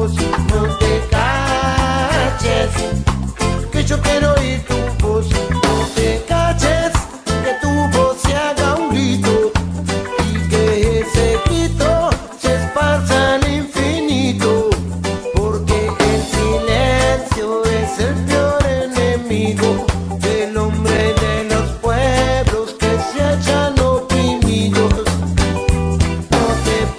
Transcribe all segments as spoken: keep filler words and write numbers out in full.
voz, no te calles, que yo quiero oír tu voz, no te calles, que tu voz se haga un grito y que ese grito se esparza al infinito, porque el silencio es el peor enemigo del hombre de los pueblos que se hallan oprimidos. No te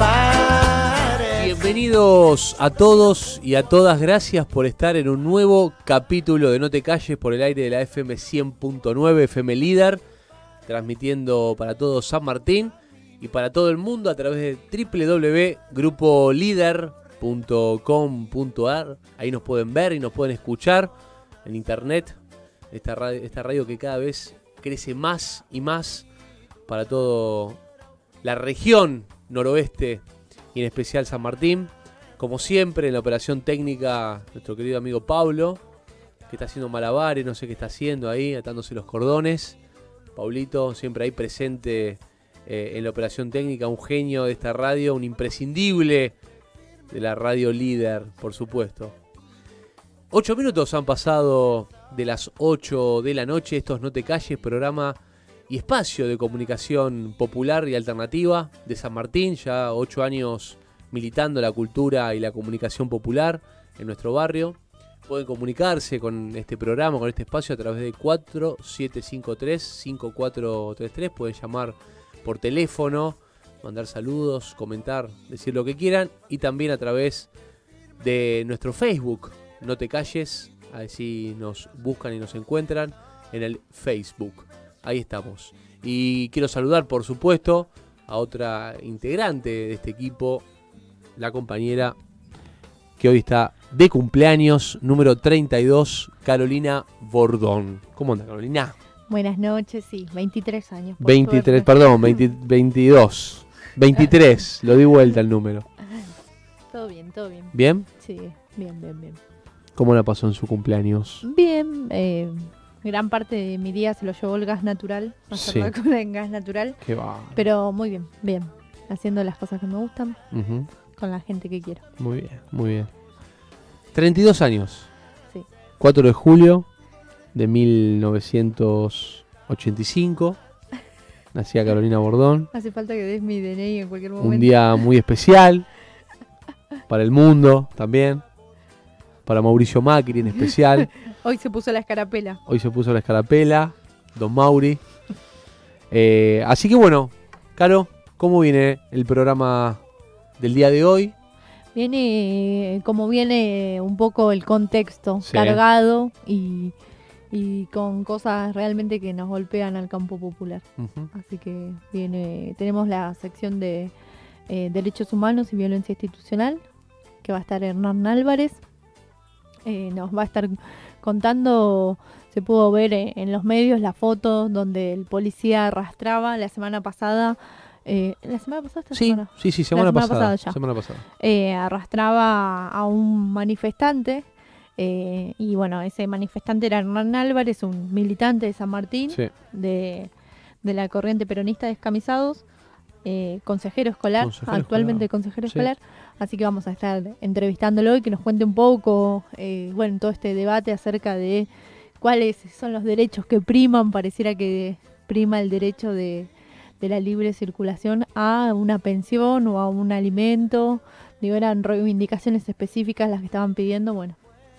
pares. Bienvenidos a todos y a todas, gracias por estar en un nuevo capítulo de No te calles por el aire de la F M cien punto nueve, F M Líder, transmitiendo para todo San Martín y para todo el mundo a través de doble u doble u doble u punto grupo líder punto com punto a r. Ahí nos pueden ver y nos pueden escuchar en internet, esta radio, esta radio que cada vez crece más y más para toda la región noroeste y en especial San Martín. Como siempre, en la operación técnica, nuestro querido amigo Pablo, que está haciendo malabares, no sé qué está haciendo ahí, atándose los cordones. Pablito, siempre ahí presente eh, en la operación técnica, un genio de esta radio, un imprescindible de la radio líder, por supuesto. Ocho minutos han pasado de las ocho de la noche. Esto es No te calles, programa y espacio de comunicación popular y alternativa de San Martín. Ya ocho años militando la cultura y la comunicación popular en nuestro barrio. Pueden comunicarse con este programa, con este espacio a través de cuatro siete cinco tres, cinco cuatro tres tres. Pueden llamar por teléfono, mandar saludos, comentar, decir lo que quieran. Y también a través de nuestro Facebook, No te calles. Así nos buscan y nos encuentran en el Facebook. Ahí estamos. Y quiero saludar, por supuesto, a otra integrante de este equipo, la compañera que hoy está de cumpleaños, número treinta y dos, Carolina Bordón. ¿Cómo anda, Carolina? Buenas noches, sí, veintitrés años. veintitrés, perdón, veinte, veintidós. veintitrés, lo di vuelta el número. Todo bien, todo bien. ¿Bien? Sí, bien, bien, bien. ¿Cómo la pasó en su cumpleaños? Bien, eh, gran parte de mi día se lo llevó el gas natural, hacer Sí. la cola en gas natural. Qué va. Pero muy bien, bien. Haciendo las cosas que me gustan, Uh-huh. con la gente que quiero. Muy bien, muy bien. treinta y dos años. Sí. cuatro de julio de mil novecientos ochenta y cinco. Nacía Carolina Bordón. Hace falta que des mi D N I en cualquier momento. Un día muy especial para el mundo también. Para Mauricio Macri en especial. Hoy se puso la escarapela. Hoy se puso la escarapela, don Mauri. Eh, así que bueno, Caro, ¿cómo viene el programa del día de hoy? Viene como viene un poco el contexto, Sí. cargado y, y con cosas realmente que nos golpean al campo popular. Uh-huh. Así que viene, tenemos la sección de eh, Derechos Humanos y Violencia Institucional, que va a estar Hernán Álvarez. Eh, nos va a estar contando, se pudo ver eh, en los medios la foto donde el policía arrastraba la semana pasada. Eh, ¿La semana pasada esta Sí, semana? sí, sí, semana, semana pasada. pasada ya. Semana pasada. Eh, arrastraba a un manifestante. Eh, y bueno, ese manifestante era Hernán Álvarez, un militante de San Martín, Sí. de, de la corriente peronista Descamisados, eh, consejero escolar, Consejero actualmente escolar. consejero Sí. escolar. Así que vamos a estar entrevistándolo y que nos cuente un poco, eh, bueno, todo este debate acerca de cuáles son los derechos que priman. Pareciera que prima el derecho de, de la libre circulación a una pensión o a un alimento. Digo, eran reivindicaciones específicas las que estaban pidiendo. Bueno,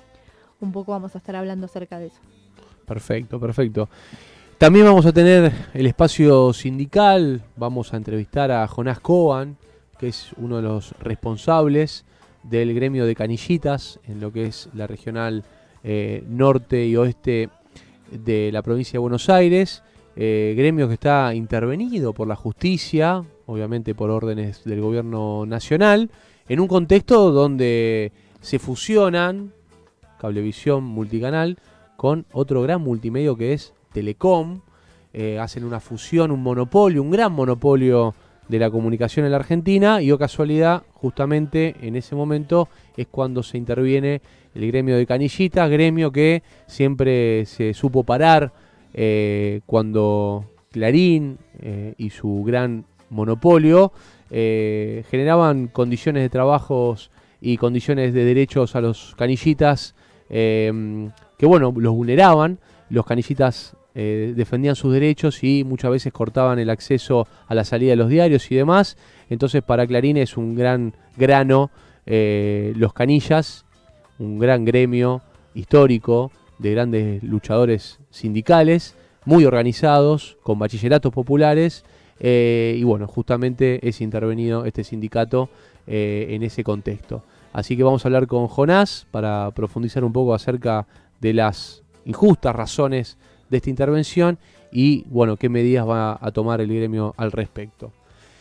un poco vamos a estar hablando acerca de eso. Perfecto, perfecto. También vamos a tener el espacio sindical. Vamos a entrevistar a Jonás Coban, que es uno de los responsables del gremio de canillitas en lo que es la regional eh, norte y oeste de la provincia de Buenos Aires. Eh, gremio que está intervenido por la justicia, obviamente por órdenes del gobierno nacional, en un contexto donde se fusionan Cablevisión Multicanal con otro gran multimedio que es Telecom. Eh, hacen una fusión, un monopolio, un gran monopolio de la comunicación en la Argentina, y, oh casualidad, justamente en ese momento es cuando se interviene el gremio de canillitas, gremio que siempre se supo parar eh, cuando Clarín eh, y su gran monopolio eh, generaban condiciones de trabajos y condiciones de derechos a los canillitas eh, que, bueno, los vulneraban. Los canillitas eh, defendían sus derechos y muchas veces cortaban el acceso a la salida de los diarios y demás. Entonces para Clarín es un gran grano eh, los canillas, un gran gremio histórico de grandes luchadores sindicales, muy organizados, con bachilleratos populares, eh, y bueno, justamente es intervenido este sindicato eh, en ese contexto. Así que vamos a hablar con Jonás para profundizar un poco acerca de las injustas razones de esta intervención y bueno, qué medidas va a tomar el gremio al respecto.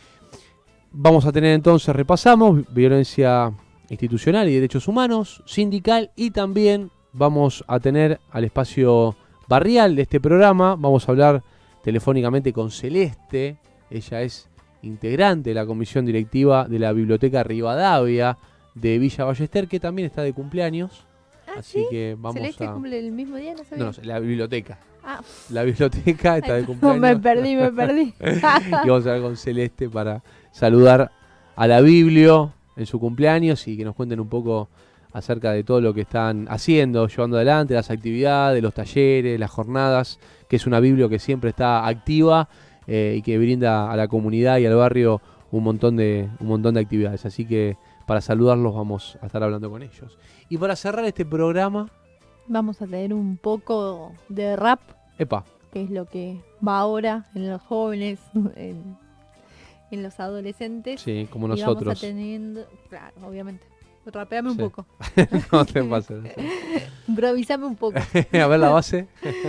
Vamos a tener entonces, repasamos, violencia institucional y derechos humanos, sindical, y también vamos a tener al espacio barrial de este programa. Vamos a hablar telefónicamente con Celeste. Ella es integrante de la comisión directiva de la Biblioteca Rivadavia de Villa Ballester, que también está de cumpleaños. Ah, así ¿sí? que vamos ¿Celeste a... cumple el mismo día? No sabía. No, no, la biblioteca. Ah. La biblioteca está Ay, de cumpleaños. Me perdí, me perdí. Y vamos a hablar con Celeste para saludar a la Biblio en su cumpleaños y que nos cuenten un poco acerca de todo lo que están haciendo, llevando adelante, las actividades, los talleres, las jornadas, que es una Biblio que siempre está activa eh, y que brinda a la comunidad y al barrio un montón de, un montón de actividades. Así que para saludarlos vamos a estar hablando con ellos. Y para cerrar este programa... Vamos a tener un poco de rap. Epa. Que es lo que va ahora en los jóvenes, en, en los adolescentes. Sí, como y nosotros. Vamos a teniendo, claro, obviamente. Rapeame un Sí. poco. No te pases. Improvisame un poco. A ver la base.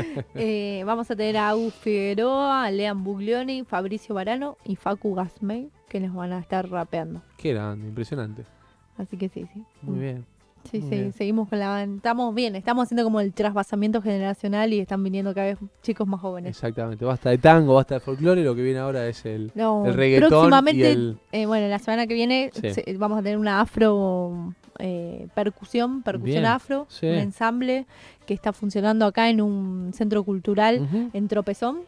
eh, vamos a tener a Agus Figueroa, a Lean Buglioni, Fabricio Varano y Facu Gasmey, que nos van a estar rapeando. Qué grande, impresionante. Así que sí, sí. Muy bien. Sí, Muy sí, bien. seguimos con la... Estamos bien, estamos haciendo como el trasvasamiento generacional y están viniendo cada vez chicos más jóvenes. Exactamente. Basta de tango, basta de folclore. Lo que viene ahora es el, No, el reggaetón próximamente, y el... eh, bueno, la semana que viene Sí. se- vamos a tener una afro eh, percusión, percusión Bien, afro, sí. un ensamble que está funcionando acá en un centro cultural Ujú. en Tropezón.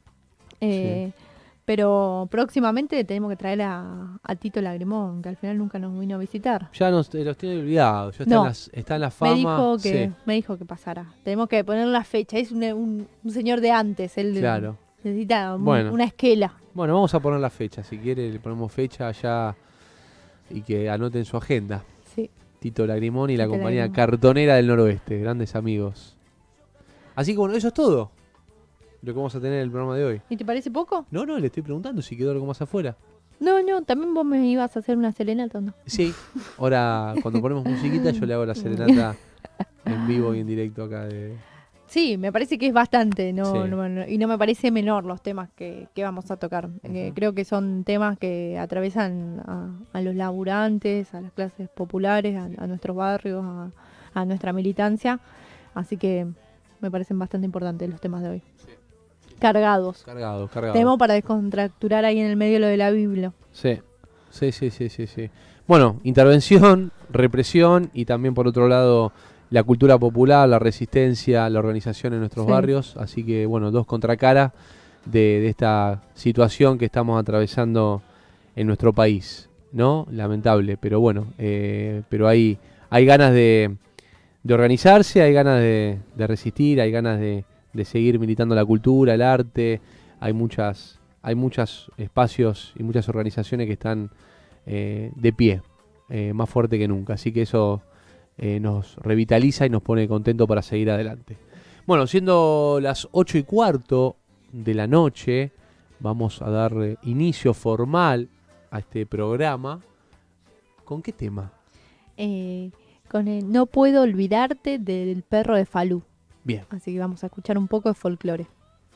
Eh, Pero próximamente tenemos que traer a, a Tito Lagrimón, que al final nunca nos vino a visitar. Ya nos, eh, los tiene olvidados. Ya está, No. en las, está en la fama. Me dijo que Sí, me dijo que pasara. Tenemos que poner la fecha. Es un, un- un señor de antes. Él claro. necesita un- Bueno. una esquela. Bueno, vamos a poner la fecha. Si quiere, le ponemos fecha allá y que anoten su agenda. Sí. Tito Lagrimón y la Tito compañía Lagrimón. Cartonera del Noroeste. Grandes amigos. Así que bueno, eso es todo lo que vamos a tener en el programa de hoy. ¿Y te parece poco? No, no, le estoy preguntando si quedó algo más afuera. No, no. También vos me ibas a hacer una serenata, ¿o no? Sí, ahora cuando ponemos musiquita yo le hago la serenata en vivo y en directo acá de... Sí, me parece que es bastante, no, Sí. no- no- y no me parece menor los temas que, que vamos a tocar. Eh, Ujú. creo que son temas que atraviesan a, a los laburantes, a las clases populares, a, a nuestros barrios, a, a nuestra militancia. Así que me parecen bastante importantes los temas de hoy. Cargados. Cargados, cargados. Tenemos para descontracturar ahí en el medio lo de la Biblia. Sí, sí, sí, sí, sí, sí. Bueno, intervención, represión y también por otro lado la cultura popular, la resistencia, la organización en nuestros Sí. barrios. Así que bueno, dos contracaras de, de esta situación que estamos atravesando en nuestro país, ¿no? Lamentable, pero bueno, eh, pero hay, hay ganas de, de organizarse, hay ganas de, de resistir, hay ganas de, de seguir militando la cultura, el arte. Hay muchas, hay muchos espacios y muchas organizaciones que están eh, de pie, eh, más fuerte que nunca. Así que eso eh, nos revitaliza y nos pone contento para seguir adelante. Bueno, siendo las ocho y cuarto de la noche, vamos a dar eh, inicio formal a este programa. ¿Con qué tema? Eh, con el No puedo olvidarte del perro de Falú. Bien. Así que vamos a escuchar un poco de folclore.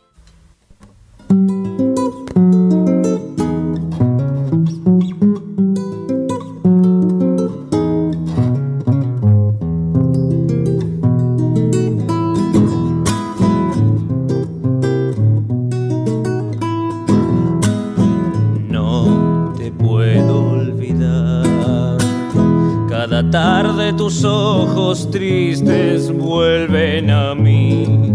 No te puedo olvidar. Cada tarde tus ojos tristes vuelven a mí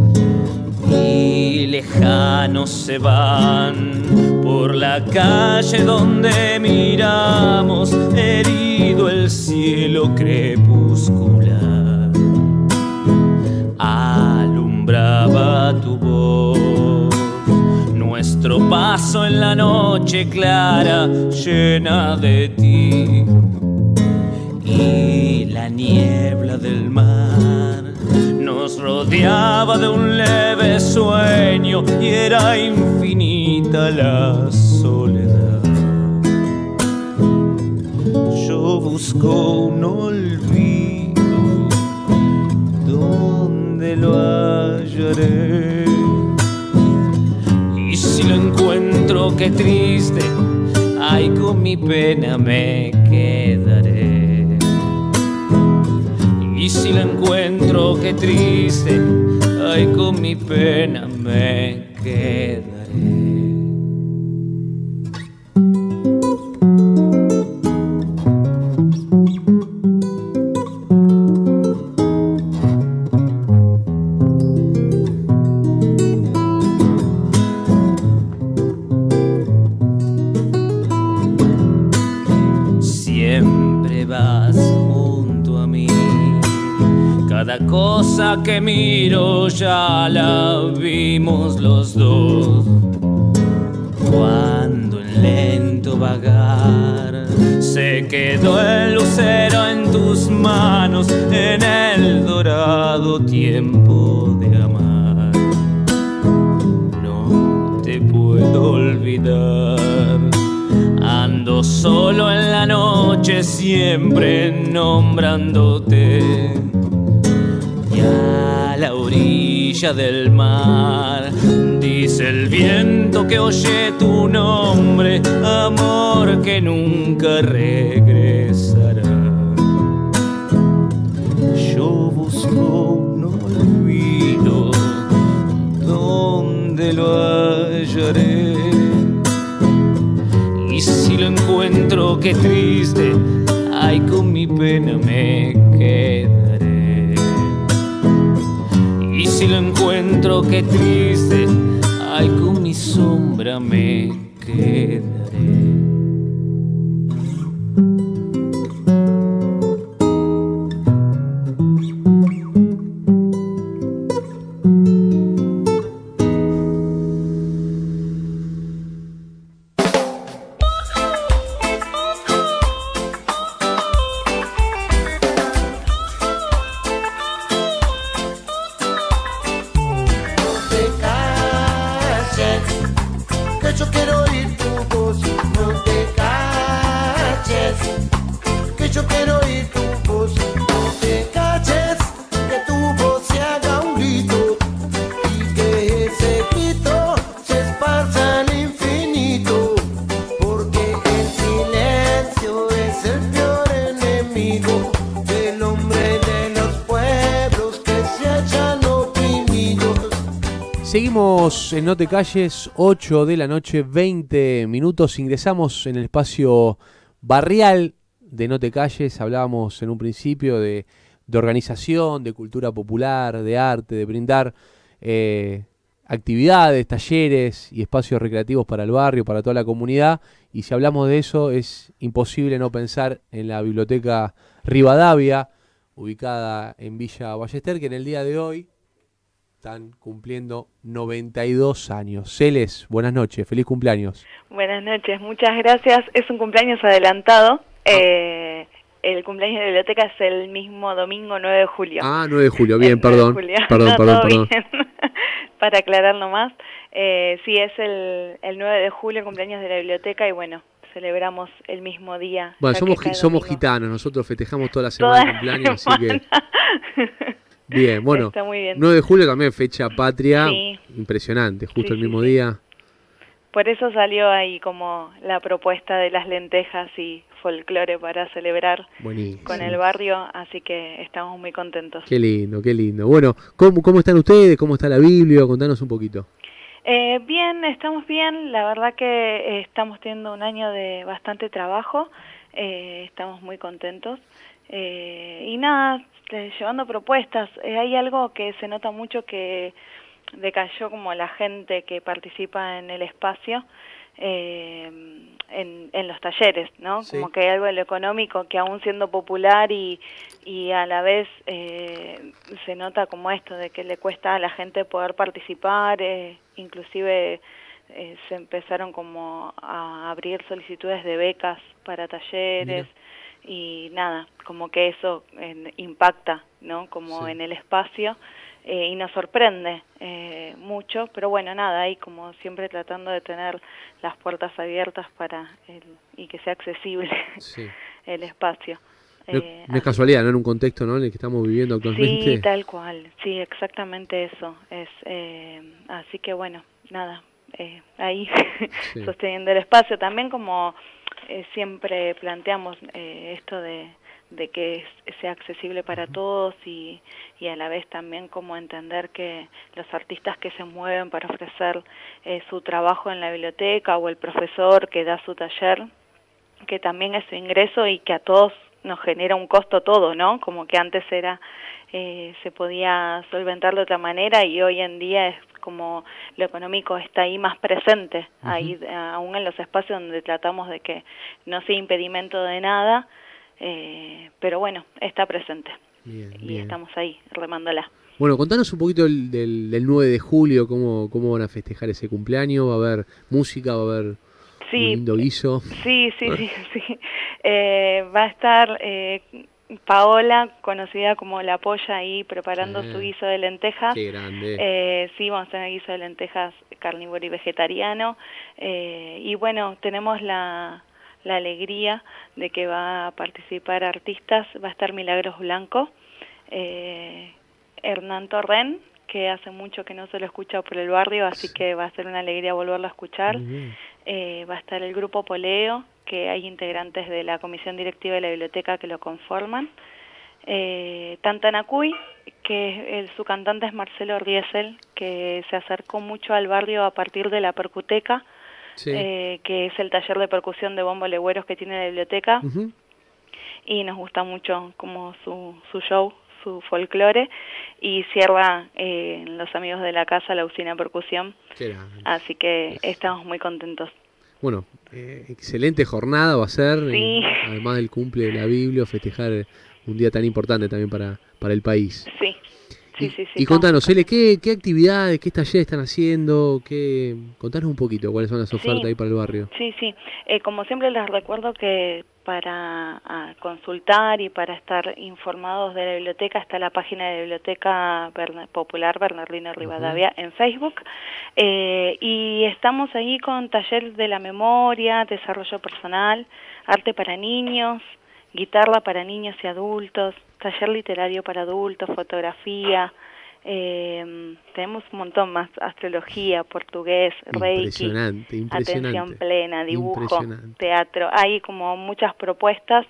y lejanos se van por la calle donde miramos heridos cuando el cielo crepuscular alumbraba tu voz, nuestro paso en la noche clara llena de ti, y la niebla del mar nos rodeaba de un leve sueño y era infinita la soledad. Yo busco un olvido, ¿dónde lo hallaré? Y si lo encuentro, qué triste, ay, con mi pena me quedaré. Y si lo encuentro, qué triste, ay, con mi pena me quedaré. Siempre vas junto a mí, cada cosa que miro ya la vimos los dos. Cuando en lento vagar se quedó el lucero en tus manos, en el dorado tiempo de amar, no te puedo olvidar. Ando solo en la noche, siempre nombrándote, y a la orilla del mar dice el viento que oye tu nombre, amor que nunca regresará. Yo busco un olvido, ¿dónde lo hallaré? Y si lo encuentro, qué triste, ay, con mi pena me quedaré. Y si lo encuentro, qué triste, ay, con mi sombra me quedaré. Que yo quiero oír tu voz, no te calles. Que yo quiero oír tu voz, no te calles. Que tu voz se haga un grito y que ese grito se esparza al infinito. Porque el silencio es el peor enemigo del hombre de los pueblos que se hallan oprimidos. Seguimos en No Te Calles, ocho de la noche, veinte minutos. Ingresamos en el espacio barrial de No Te Calles. Hablábamos en un principio de, de organización, de cultura popular, de arte, de brindar eh, actividades, talleres y espacios recreativos para el barrio, para toda la comunidad. Y si hablamos de eso, es imposible no pensar en la Biblioteca Rivadavia, ubicada en Villa Ballester, que en el día de hoy están cumpliendo noventa y dos años. Celes, buenas noches, feliz cumpleaños. Buenas noches, muchas gracias. Es un cumpleaños adelantado. Eh, el cumpleaños de la biblioteca es el mismo domingo nueve de julio. Ah, nueve de julio, bien, El perdón. nueve de julio. Perdón, No, perdón, todo perdón. bien. Para aclarar nomás. Eh, sí, es el, el nueve de julio, el cumpleaños de la biblioteca, y bueno, celebramos el mismo día. Bueno, ya somos, que cae gi- somos domingo. gitanos, nosotros festejamos toda la semana Toda de cumpleaños, la así que... semana. Bien, bueno, Está muy bien. nueve de julio también, fecha patria, Sí. impresionante, justo Sí, el sí, mismo sí. día. Por eso salió ahí como la propuesta de las lentejas y folclore para celebrar Buenísimo. con el barrio, así que estamos muy contentos. Qué lindo, qué lindo. Bueno, ¿cómo, cómo están ustedes? ¿Cómo está la Biblia? Contanos un poquito. Eh, bien, estamos bien, la verdad que eh, estamos teniendo un año de bastante trabajo, eh, estamos muy contentos. Eh, y nada, eh, llevando propuestas, eh, hay algo que se nota mucho que decayó como la gente que participa en el espacio, eh, en, en los talleres, ¿no? Sí. Como que hay algo de lo económico que aún siendo popular y, y a la vez eh, se nota como esto, de que le cuesta a la gente poder participar, eh, inclusive eh, se empezaron como a abrir solicitudes de becas para talleres. Mira. Y nada, como que eso eh, impacta, ¿no? Como sí. en el espacio. Eh, y nos sorprende eh, mucho, pero bueno, nada, ahí como siempre tratando de tener las puertas abiertas para el, y que sea accesible sí. el espacio. No, eh, no es casualidad, ¿no? En un contexto, ¿no?, en el que estamos viviendo actualmente. Sí, tal cual, sí, exactamente eso. Es eh, así que bueno, nada, eh, ahí sí. sosteniendo el espacio. También como eh, siempre planteamos eh, esto de... de que sea accesible para todos y, y a la vez también como entender que los artistas que se mueven para ofrecer eh, su trabajo en la biblioteca o el profesor que da su taller, que también es su ingreso y que a todos nos genera un costo todo, ¿no? Como que antes era eh, se podía solventar de otra manera y hoy en día es como lo económico está ahí más presente, uh-huh. ahí aún en los espacios donde tratamos de que no sea impedimento de nada. Eh, pero bueno, está presente bien, y bien. Estamos ahí remándola. Bueno, contanos un poquito del, del, del nueve de julio, cómo, cómo van a festejar ese cumpleaños, va a haber música, va a haber sí, un lindo guiso. Sí, sí, sí, sí. Eh, va a estar eh, Paola, conocida como La Polla, ahí preparando eh, su guiso de lentejas. Qué grande. Eh, sí, vamos a tener guiso de lentejas carnívoro y vegetariano. Eh, y bueno, tenemos la... la alegría de que va a participar artistas, va a estar Milagros Blanco, eh, Hernán Torren, que hace mucho que no se lo escucha por el barrio, así que va a ser una alegría volverlo a escuchar, uh-huh. eh, va a estar el grupo Poleo, que hay integrantes de la comisión directiva de la biblioteca que lo conforman, eh, Tantanacuy, que el, su cantante es Marcelo Riesel, que se acercó mucho al barrio a partir de la percuteca, Sí. Eh, que es el taller de percusión de bombo legüeros que tiene la biblioteca, uh-huh. y nos gusta mucho como su, su show, su folclore, y cierra eh, los amigos de la casa la usina percusión, así que estamos muy contentos. Bueno, eh, excelente jornada va a ser, sí. eh, además del cumple de la Biblia, festejar un día tan importante también para, para el país. Sí. Sí, y, sí, sí, y contanos, Ele, ¿qué, ¿qué actividades, qué talleres están haciendo? Qué, contanos un poquito cuáles son las ofertas sí, ahí para el barrio. Sí, sí. Eh, como siempre les recuerdo que para a, consultar y para estar informados de la biblioteca está la página de la Biblioteca Bern- Popular Bernardino Rivadavia uh-huh. en Facebook. Eh, y estamos ahí con talleres de la memoria, desarrollo personal, arte para niños, guitarra para niños y adultos, taller literario para adultos, fotografía, eh, tenemos un montón más, astrología, portugués, reiki, impresionante, impresionante. atención plena, dibujo, teatro, hay como muchas propuestas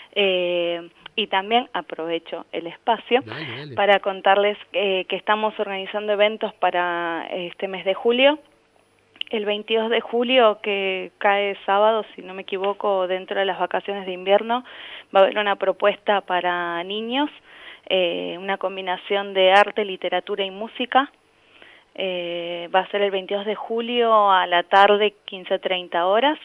eh, y también aprovecho el espacio dale, dale. para contarles eh, que estamos organizando eventos para este mes de julio. El veintidós de julio, que cae sábado, si no me equivoco, dentro de las vacaciones de invierno, va a haber una propuesta para niños, eh, una combinación de arte, literatura y música. Eh, va a ser el veintidós de julio a la tarde, quince treinta horas.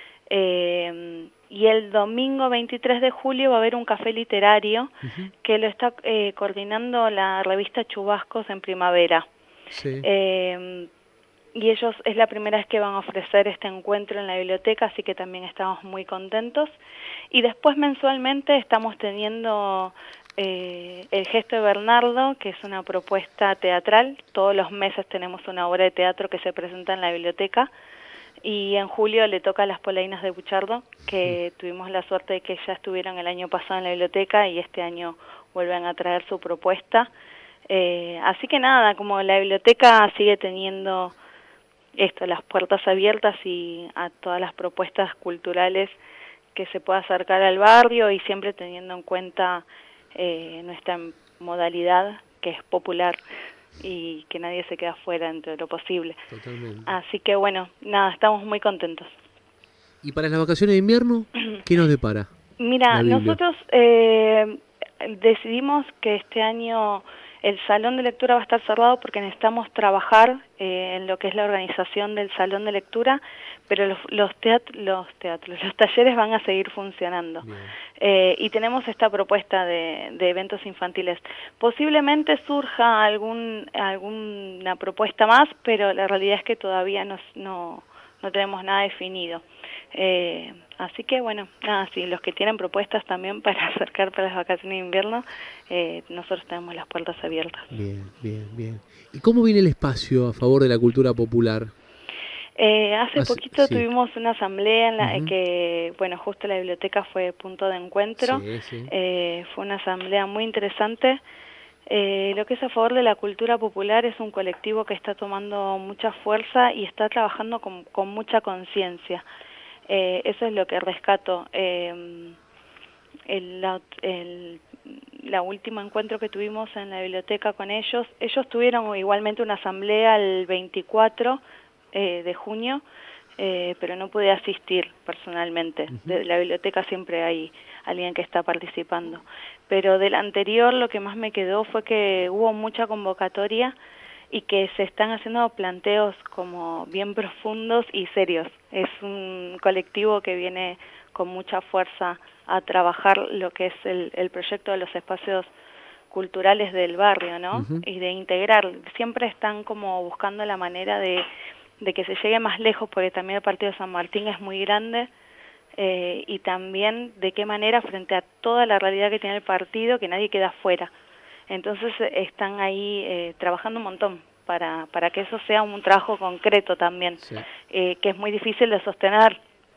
Eh, y el domingo veintitrés de julio va a haber un café literario uh-huh. que lo está eh, coordinando la revista Chubascos en Primavera. Sí. Eh, y ellos es la primera vez que van a ofrecer este encuentro en la biblioteca, así que también estamos muy contentos. Y después mensualmente estamos teniendo eh, El Gesto de Bernardo, que es una propuesta teatral. Todos los meses tenemos una obra de teatro que se presenta en la biblioteca. Y en julio le toca a Las Polainas de Buchardo, que sí. tuvimos la suerte de que ya estuvieron el año pasado en la biblioteca y este año vuelven a traer su propuesta. Eh, así que nada, como la biblioteca sigue teniendo esto, las puertas abiertas y a todas las propuestas culturales que se pueda acercar al barrio y siempre teniendo en cuenta eh, nuestra modalidad, que es popular y que nadie se queda fuera dentro de lo posible. Totalmente. Así que bueno, nada, estamos muy contentos. ¿Y para las vacaciones de invierno, qué nos depara? Mira, nosotros eh, decidimos que este año El salón de lectura va a estar cerrado porque necesitamos trabajar eh, en lo que es la organización del salón de lectura, pero los, los, teat los teatros, los talleres van a seguir funcionando. Eh, y tenemos esta propuesta de, de eventos infantiles. Posiblemente surja algún, alguna propuesta más, pero la realidad es que todavía no, no, no tenemos nada definido. Eh, así que bueno, nada, sí, los que tienen propuestas también para acercar para las vacaciones de invierno, eh, nosotros tenemos las puertas abiertas. Bien, bien, bien. ¿Y cómo viene el espacio a favor de la cultura popular? Eh, hace, hace poquito sí. tuvimos una asamblea en la uh-huh. que, bueno, justo la biblioteca fue punto de encuentro. Sí, sí. Eh, fue una asamblea muy interesante. Eh, lo que es a favor de la cultura popular es un colectivo que está tomando mucha fuerza y está trabajando con, con mucha conciencia. Eh, eso es lo que rescato. Eh, el, la, el la último encuentro que tuvimos en la biblioteca con ellos, ellos tuvieron igualmente una asamblea el veinticuatro eh, de junio, eh, pero no pude asistir personalmente. Uh-huh. De la biblioteca siempre hay alguien que está participando. Pero del anterior lo que más me quedó fue que hubo mucha convocatoria y que se están haciendo planteos como bien profundos y serios. Es un colectivo que viene con mucha fuerza a trabajar lo que es el, el proyecto de los espacios culturales del barrio, ¿no? Uh-huh. Y de integrar. Siempre están como buscando la manera de, de que se llegue más lejos, porque también el partido de San Martín es muy grande, eh, y también de qué manera frente a toda la realidad que tiene el partido, que nadie queda fuera. Entonces están ahí eh, trabajando un montón para, para que eso sea un trabajo concreto también, sí. eh, que es muy difícil de sostener,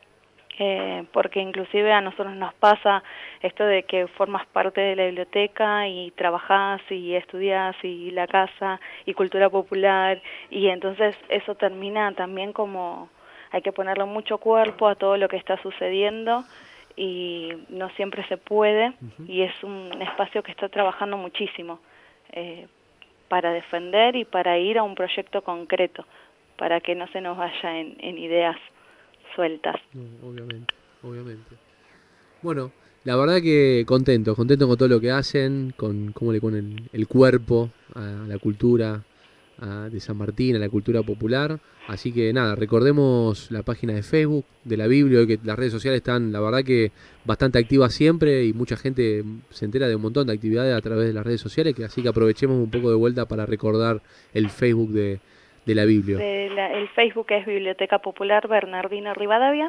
eh, porque inclusive a nosotros nos pasa esto de que formas parte de la biblioteca y trabajás y estudiás y la casa y cultura popular, y entonces eso termina también como hay que ponerle mucho cuerpo a todo lo que está sucediendo, y no siempre se puede, uh-huh. y es un espacio que está trabajando muchísimo eh, para defender y para ir a un proyecto concreto, para que no se nos vaya en, en ideas sueltas. No, obviamente, obviamente. Bueno, la verdad que contento, contento con todo lo que hacen, con cómo le ponen el cuerpo a la cultura a, de San Martín, a la cultura popular. Así que nada, recordemos la página de Facebook de la Biblia, que las redes sociales están, la verdad que bastante activas siempre, y mucha gente se entera de un montón de actividades a través de las redes sociales, que así que aprovechemos un poco de vuelta para recordar el Facebook de, de la Biblia. De la, el Facebook es Biblioteca Popular Bernardino Rivadavia.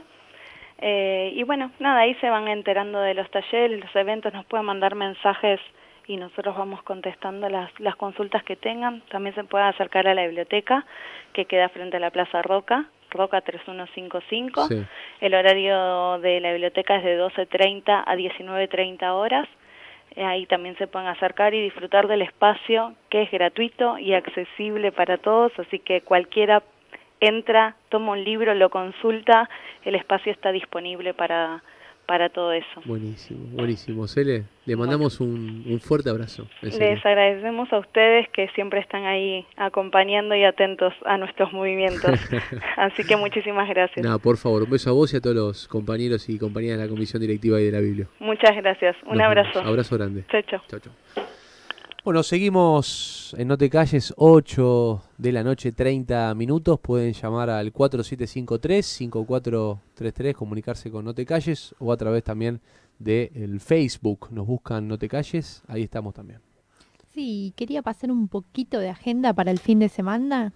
Eh, y bueno, nada, ahí se van enterando de los talleres, los eventos, nos pueden mandar mensajes y nosotros vamos contestando las, las consultas que tengan. También se pueden acercar a la biblioteca, que queda frente a la Plaza Roca, Roca tres uno cinco cinco. Sí. El horario de la biblioteca es de doce treinta a diecinueve treinta horas. Ahí también se pueden acercar y disfrutar del espacio, que es gratuito y accesible para todos, así que cualquiera entra, toma un libro, lo consulta, el espacio está disponible para... para todo eso. Buenísimo, buenísimo. Cele, le mandamos bueno. un, un fuerte abrazo. Les agradecemos a ustedes que siempre están ahí acompañando y atentos a nuestros movimientos. Así que muchísimas gracias. Nada, por favor, un beso a vos y a todos los compañeros y compañeras de la Comisión Directiva y de la Biblia. Muchas gracias. Un Nos abrazo. Vemos. Abrazo grande. Chau, chau. Chau, chau. Bueno, seguimos en No Te Calles, ocho de la noche, treinta minutos. Pueden llamar al cuatro siete cinco tres, cinco cuatro tres tres, comunicarse con No Te Calles, o a través también del Facebook. Nos buscan No Te Calles, ahí estamos también. Sí, quería pasar un poquito de agenda para el fin de semana.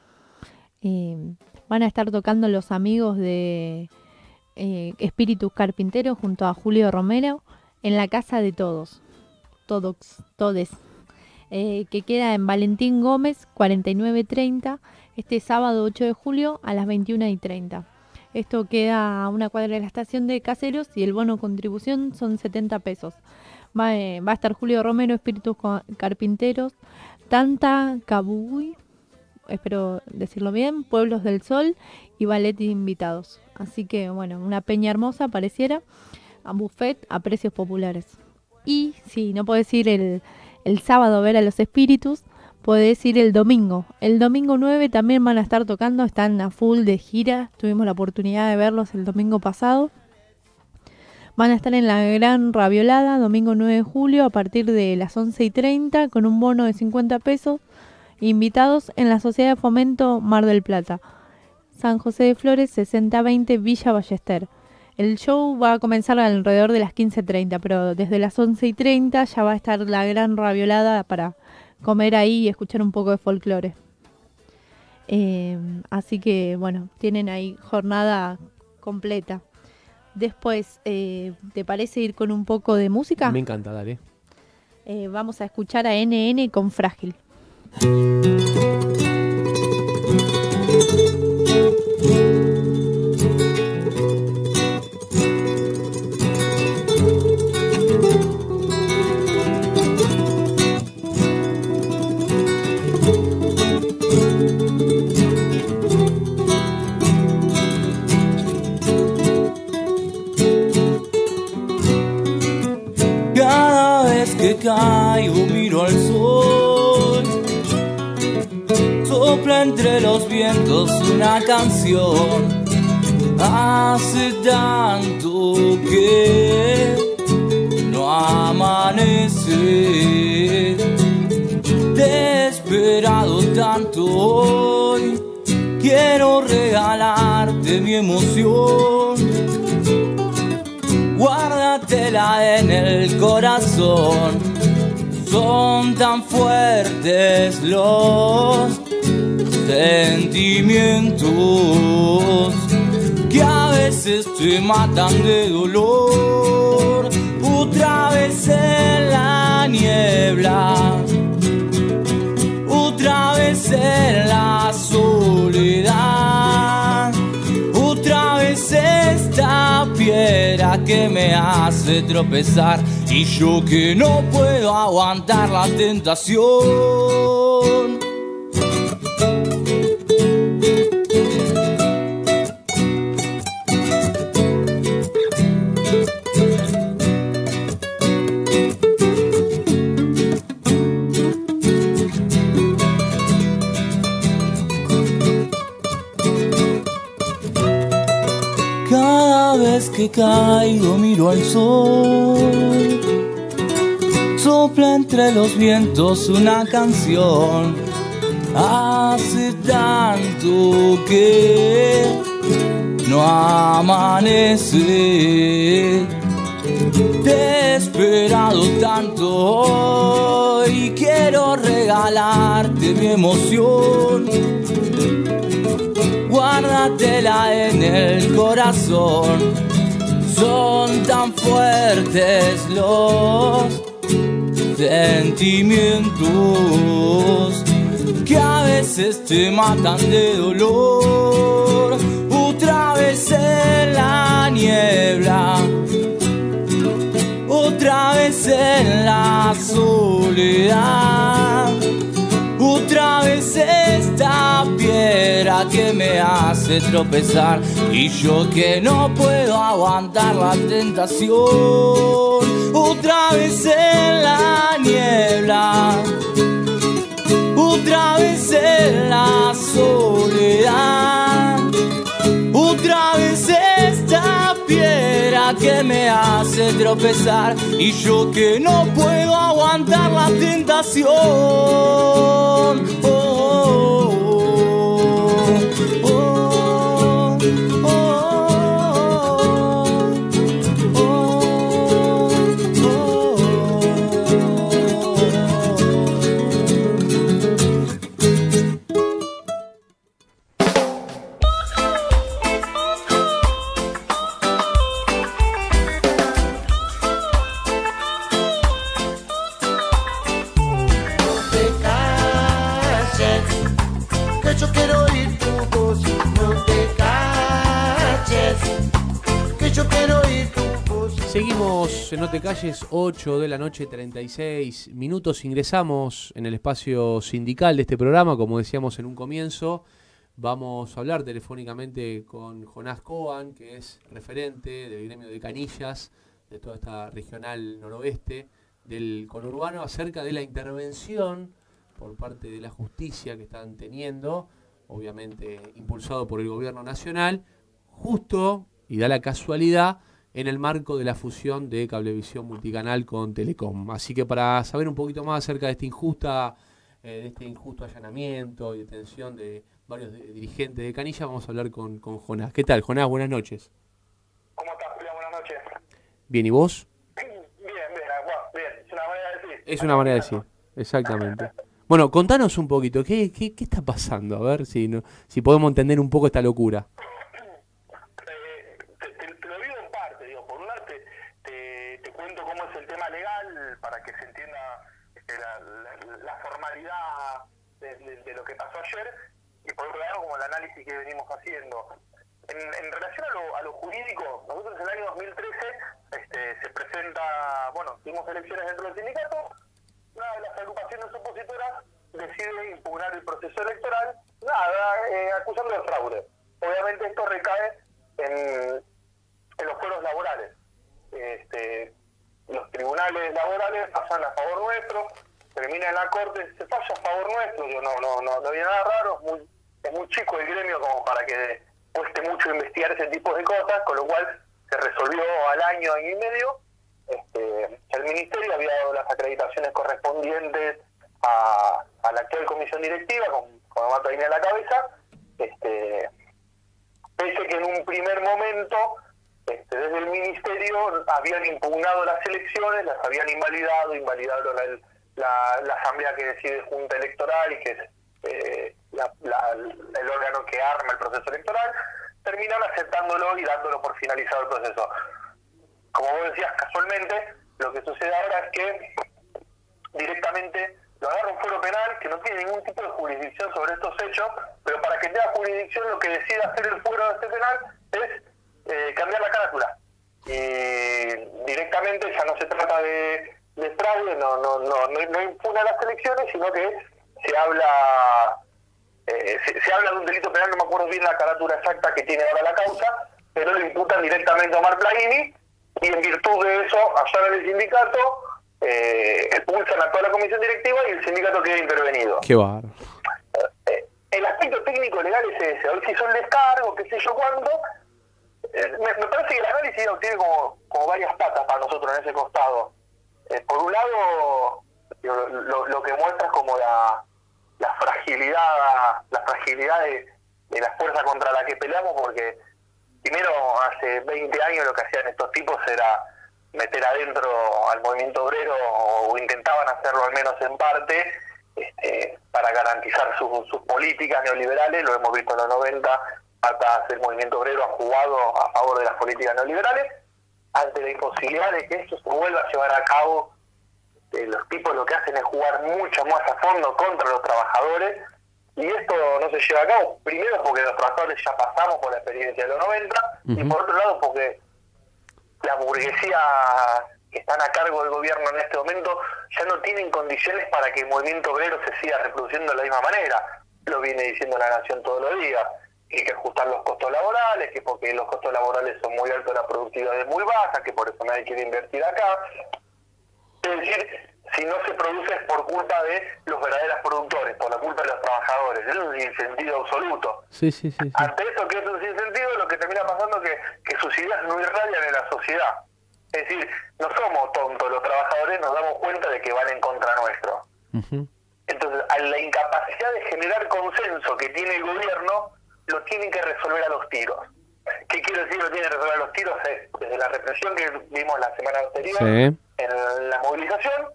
Eh, van a estar tocando los amigos de eh, Espíritus Carpinteros junto a Julio Romero en la Casa de Todos. Todos, todes. Eh, que queda en Valentín Gómez, cuarenta y nueve treinta, este sábado ocho de julio a las veintiuna y treinta. Esto queda a una cuadra de la estación de Caseros y el bono contribución son setenta pesos. Va, eh, va a estar Julio Romero, Espíritus Carpinteros, Tanta Cabuy, espero decirlo bien, Pueblos del Sol y ballet invitados. Así que bueno, una peña hermosa pareciera, a buffet a precios populares. Y si no podés ir el, el sábado a ver a los espíritus, podés ir el domingo. El domingo nueve también van a estar tocando, están a full de gira. Tuvimos la oportunidad de verlos el domingo pasado. Van a estar en la Gran Raviolada, domingo nueve de julio, a partir de las once y treinta, con un bono de cincuenta pesos. Invitados en la Sociedad de Fomento Mar del Plata. San José de Flores, sesenta veinte, Villa Ballester. El show va a comenzar alrededor de las quince treinta, pero desde las once y treinta ya va a estar la Gran Raviolada para comer ahí y escuchar un poco de folclore. Eh, así que, bueno, tienen ahí jornada completa. Después, eh, ¿te parece ir con un poco de música? Me encanta, dale. Eh, vamos a escuchar a N N con Frágil. Cada vez que caigo miro al sol, sopla entre los vientos una canción. Hace tanto que no amanece, te he esperado tanto hoy, quiero regalarte mi emoción. Guárdatela en el corazón, son tan fuertes los sentimientos que a veces te matan de dolor. Otra vez en la niebla, otra vez en la soledad, otra vez esta piedra que me hace tropezar, y yo que no puedo aguantar la tentación. Cada vez que caigo miro al sol, sopla entre los vientos una canción. Hace tanto que no amanece, te he esperado tanto hoy, quiero regalarte mi emoción. Guárdatela en el corazón, son tan fuertes los sentimientos que a veces te matan de dolor. Otra vez en la niebla, otra vez en la soledad, otra vez esta piedra que me hace tropezar, y yo que no puedo aguantar la tentación. Otra vez en la niebla, otra vez en la soledad, otra vez esta piedra que me hace tropezar, y yo que no puedo aguantar la tentación. Oh, oh, oh, oh, oh, oh, oh, Yo quiero oír tu voz, no te calles, que yo quiero oír tu voz. Seguimos en No Te Calles, ocho de la noche, treinta y seis minutos. Ingresamos en el espacio sindical de este programa, como decíamos en un comienzo. Vamos a hablar telefónicamente con Jonás Coan, que es referente del gremio de canillas de toda esta regional noroeste del conurbano, acerca de la intervención por parte de la justicia que están teniendo, obviamente impulsado por el gobierno nacional, justo, y da la casualidad, en el marco de la fusión de Cablevisión Multicanal con Telecom. Así que para saber un poquito más acerca de esta injusta, eh, de este injusto allanamiento y detención de varios de, dirigentes de Canilla, vamos a hablar con, con Jonás. ¿Qué tal, Jonás? Buenas noches. ¿Cómo estás, Julián? Buenas noches. Bien, ¿y vos? Bien, bien, bueno, bien. Es una manera de decir. Es una manera de decir, exactamente. Bueno, contanos un poquito, ¿qué, qué, qué está pasando? A ver si, no, si podemos entender un poco esta locura. Eh, te, te, te lo digo en parte, digo, por un lado te, te, te cuento cómo es el tema legal para que se entienda este, la, la, la formalidad de, de, de lo que pasó ayer, y por otro lado como el análisis que venimos haciendo. En, en relación a lo, a lo jurídico, nosotros en el año dos mil trece este, se presenta, bueno, tuvimos elecciones dentro del sindicato. Una de las agrupaciones opositoras decide impugnar el proceso electoral, nada, eh, acusando de fraude. Obviamente esto recae en, en los fueros laborales. Este, los tribunales laborales pasan a favor nuestro, termina en la corte, se falla a favor nuestro. Yo no, no, no, no había nada raro, es muy, es muy chico el gremio como para que cueste mucho investigar ese tipo de cosas, con lo cual se resolvió al año, año y medio. Este, el Ministerio había dado las acreditaciones correspondientes a, a la actual comisión directiva, con, con Amato Aine a la cabeza, este, pese que en un primer momento, este, desde el Ministerio habían impugnado las elecciones, las habían invalidado, invalidaron la, la, la asamblea que decide Junta Electoral y que es eh, la, la, el órgano que arma el proceso electoral, terminan aceptándolo y dándolo por finalizado el proceso. Como vos decías, casualmente, lo que sucede ahora es que directamente lo agarra un fuero penal que no tiene ningún tipo de jurisdicción sobre estos hechos, pero para que tenga jurisdicción lo que decide hacer el fuero de este penal es eh, cambiar la carátula. Y directamente ya no se trata de, de fraude, no, no, no, no, no impugna las elecciones, sino que se habla, eh, se, se habla de un delito penal, no me acuerdo bien la carátula exacta que tiene ahora la causa, pero lo imputan directamente a Omar Plaini. Y en virtud de eso, allanan el sindicato, eh, expulsan a toda la comisión directiva y el sindicato queda intervenido. Qué bárbaro. Eh, el aspecto técnico legal es ese. Hoy se hizo el descargo, qué sé yo cuándo. Eh, me, me parece que el análisis tiene como, como varias patas para nosotros en ese costado. Eh, por un lado, lo, lo, lo que muestra es como la, la fragilidad, la fragilidad de, de la fuerza contra la que peleamos, porque primero, hace veinte años lo que hacían estos tipos era meter adentro al movimiento obrero, o intentaban hacerlo al menos en parte, este, para garantizar su, sus políticas neoliberales. Lo hemos visto en los noventa, hasta el movimiento obrero ha jugado a favor de las políticas neoliberales. Ante la imposibilidad de que esto se vuelva a llevar a cabo, eh, los tipos lo que hacen es jugar mucho más a fondo contra los trabajadores. Y esto no se lleva a cabo, primero porque los trabajadores ya pasamos por la experiencia de los noventa, uh-huh. y por otro lado porque la burguesía que están a cargo del gobierno en este momento ya no tienen condiciones para que el movimiento obrero se siga reproduciendo de la misma manera. Lo viene diciendo la Nación todos los días, que hay que ajustar los costos laborales, que porque los costos laborales son muy altos, la productividad es muy baja, que por eso nadie quiere invertir acá. Es decir, si no se produce es por culpa de los verdaderos productores, por la culpa de los trabajadores. Es un sinsentido absoluto. Sí, sí, sí, sí. Ante eso, que es un sinsentido, lo que termina pasando es que, que sus ideas no irradian en la sociedad. Es decir, no somos tontos los trabajadores, nos damos cuenta de que van en contra nuestro. Uh-huh. Entonces, a la incapacidad de generar consenso que tiene el gobierno, lo tienen que resolver a los tiros. ¿Qué quiero decir lo tienen que resolver a los tiros? Es desde la represión que vimos la semana anterior, sí, en la movilización,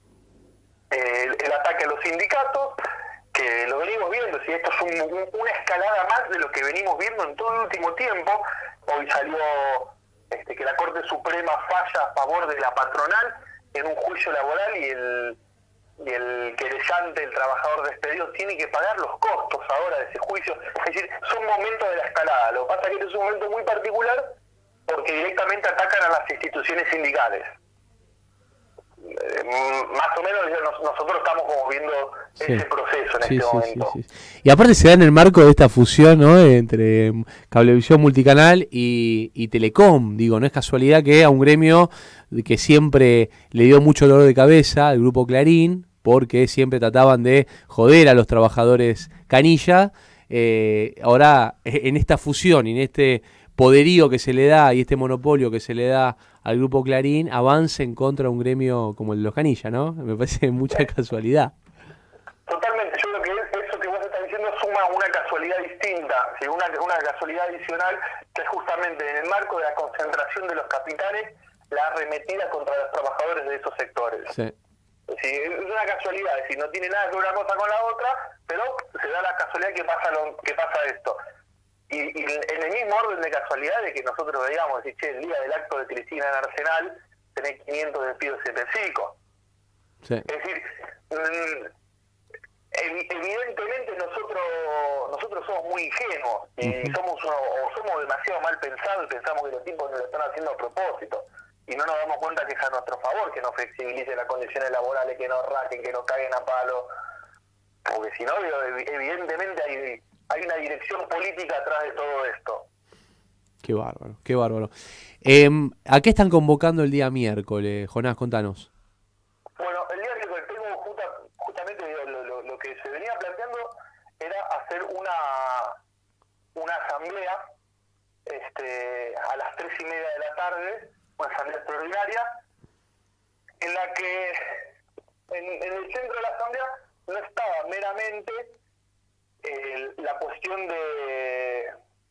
El, el ataque a los sindicatos, que lo venimos viendo, si esto es un, un, una escalada más de lo que venimos viendo en todo el último tiempo. Hoy salió este, que la Corte Suprema falla a favor de la patronal en un juicio laboral, y el, y el querellante, el trabajador despedido, tiene que pagar los costos ahora de ese juicio. Es decir, son momentos de la escalada. Lo que pasa es que este es un momento muy particular porque directamente atacan a las instituciones sindicales. Más o menos nosotros estamos como viendo sí, ese proceso en sí, este sí, momento. Sí, sí. Y aparte se da en el marco de esta fusión, ¿no?, entre Cablevisión Multicanal y, y Telecom. Digo, no es casualidad que a un gremio que siempre le dio mucho dolor de cabeza al grupo Clarín, porque siempre trataban de joder a los trabajadores canilla, eh, ahora en esta fusión y en este poderío que se le da y este monopolio que se le da al Grupo Clarín avance en contra de un gremio como el de los Canilla, ¿no? Me parece mucha casualidad. Totalmente, yo creo que eso que vos estás diciendo suma una casualidad distinta, ¿sí? una, una casualidad adicional, que es justamente en el marco de la concentración de los capitales, la arremetida contra los trabajadores de esos sectores. Sí. Sí, es una casualidad, es decir, no tiene nada que ver una cosa con la otra, pero se da la casualidad que pasa lo, que pasa esto. Y, y en el mismo orden de casualidad de que nosotros veíamos, decir, che, el día del acto de Cristina en Arsenal, tenés quinientos despidos en el pico. Sí. Es decir, mmm, evidentemente nosotros nosotros somos muy ingenuos y uh-huh. somos uno, o somos demasiado mal pensados y pensamos que los tipos nos lo están haciendo a propósito. Y no nos damos cuenta que es a nuestro favor que nos flexibilicen las condiciones laborales, que nos raquen, que nos caguen a palo, porque si no, evidentemente hay, hay una dirección política atrás de todo esto. Qué bárbaro, qué bárbaro. Eh, ¿A qué están convocando el día miércoles, Jonás? Contanos. Bueno, el día miércoles tengo justa, justamente lo, lo, lo que se venía planteando era hacer una, una asamblea este, a las tres y media de la tarde, una asamblea extraordinaria, en la que en, en el centro de la asamblea no estaba meramente eh, la cuestión de,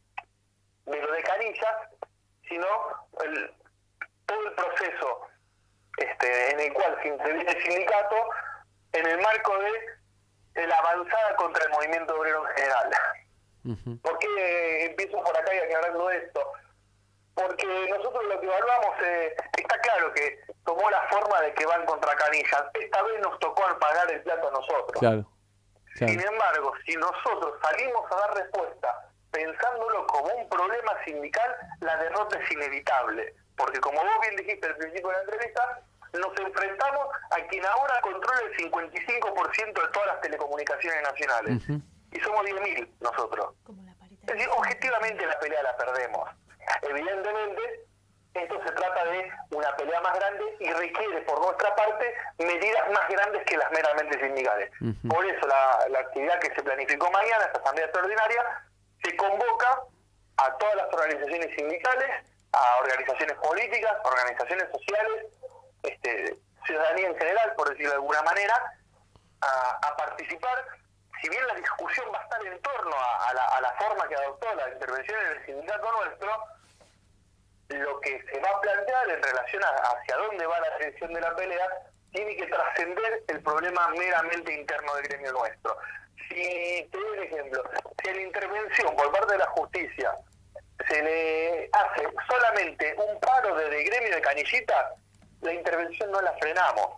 de lo de Canillas, sino el, todo el proceso este, en el cual se interviene el sindicato en el marco de, de la avanzada contra el movimiento obrero en general. Uh-huh. ¿Por qué empiezo por acá y aclarando esto? Porque nosotros lo que evaluamos, eh, está claro que tomó la forma de que van contra Canillas. Esta vez nos tocó pagar el plato a nosotros. Claro, claro. Sin embargo, si nosotros salimos a dar respuesta pensándolo como un problema sindical, la derrota es inevitable. Porque como vos bien dijiste al principio de la entrevista, nos enfrentamos a quien ahora controla el cincuenta y cinco por ciento de todas las telecomunicaciones nacionales. Uh-huh. Y somos diez mil nosotros. Es decir, objetivamente la pelea la perdemos. Evidentemente, esto se trata de una pelea más grande y requiere por nuestra parte medidas más grandes que las meramente sindicales. Uh-huh. Por eso la, la actividad que se planificó mañana, esta asamblea extraordinaria, se convoca a todas las organizaciones sindicales, a organizaciones políticas, organizaciones sociales, este, ciudadanía en general, por decirlo de alguna manera, a, a participar. Si bien la discusión va a estar en torno a, a, la, a la forma que adoptó la intervención en el sindicato nuestro, lo que se va a plantear en relación a hacia dónde va la dirección de la pelea tiene que trascender el problema meramente interno del gremio nuestro. Si te doy un ejemplo, si en la intervención por parte de la justicia se le hace solamente un paro desde el gremio de Canillitas, la intervención no la frenamos.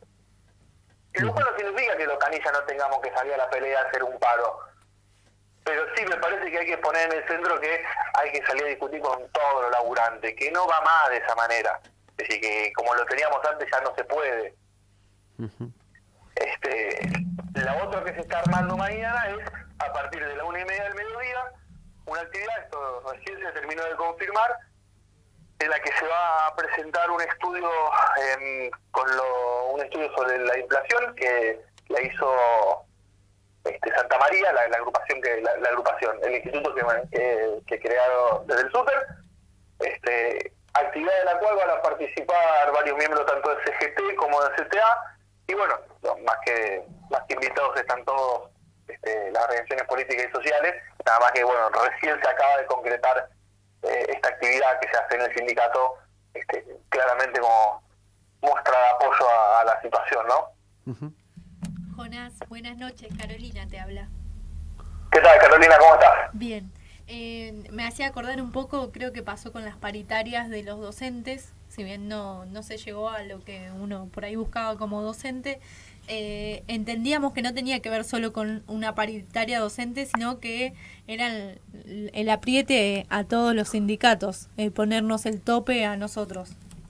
Lo cual no significa que los Canillas no tengamos que salir a la pelea a hacer un paro. Pero sí me parece que hay que poner en el centro que hay que salir a discutir con todos los laburantes, que no va más de esa manera. Es decir, que como lo teníamos antes ya no se puede. Uh-huh. Este, la otra que se está armando mañana es, a partir de la una y media del mediodía, una actividad, esto recién se terminó de confirmar, en la que se va a presentar un estudio eh, con lo, un estudio sobre la inflación que la hizo este, Santa María, la, la agrupación que la, la agrupación, el instituto que, que, que crearon desde el súper, este, actividad de la cual van a participar varios miembros tanto de C G T como de C T A, y bueno, no, más que más que invitados están todos este, las organizaciones políticas y sociales, nada más que bueno, recién se acaba de concretar eh, esta actividad que se hace en el sindicato, este, claramente como muestra de apoyo a, a la situación, ¿no? Uh-huh. Jonás, buenas noches, Carolina te habla. ¿Qué tal, Carolina? ¿Cómo estás? Bien. Eh, me hacía acordar un poco, creo que pasó con las paritarias de los docentes, si bien no, no se llegó a lo que uno por ahí buscaba como docente, eh, entendíamos que no tenía que ver solo con una paritaria docente, sino que era el, el apriete a todos los sindicatos, eh, ponernos el tope a nosotros.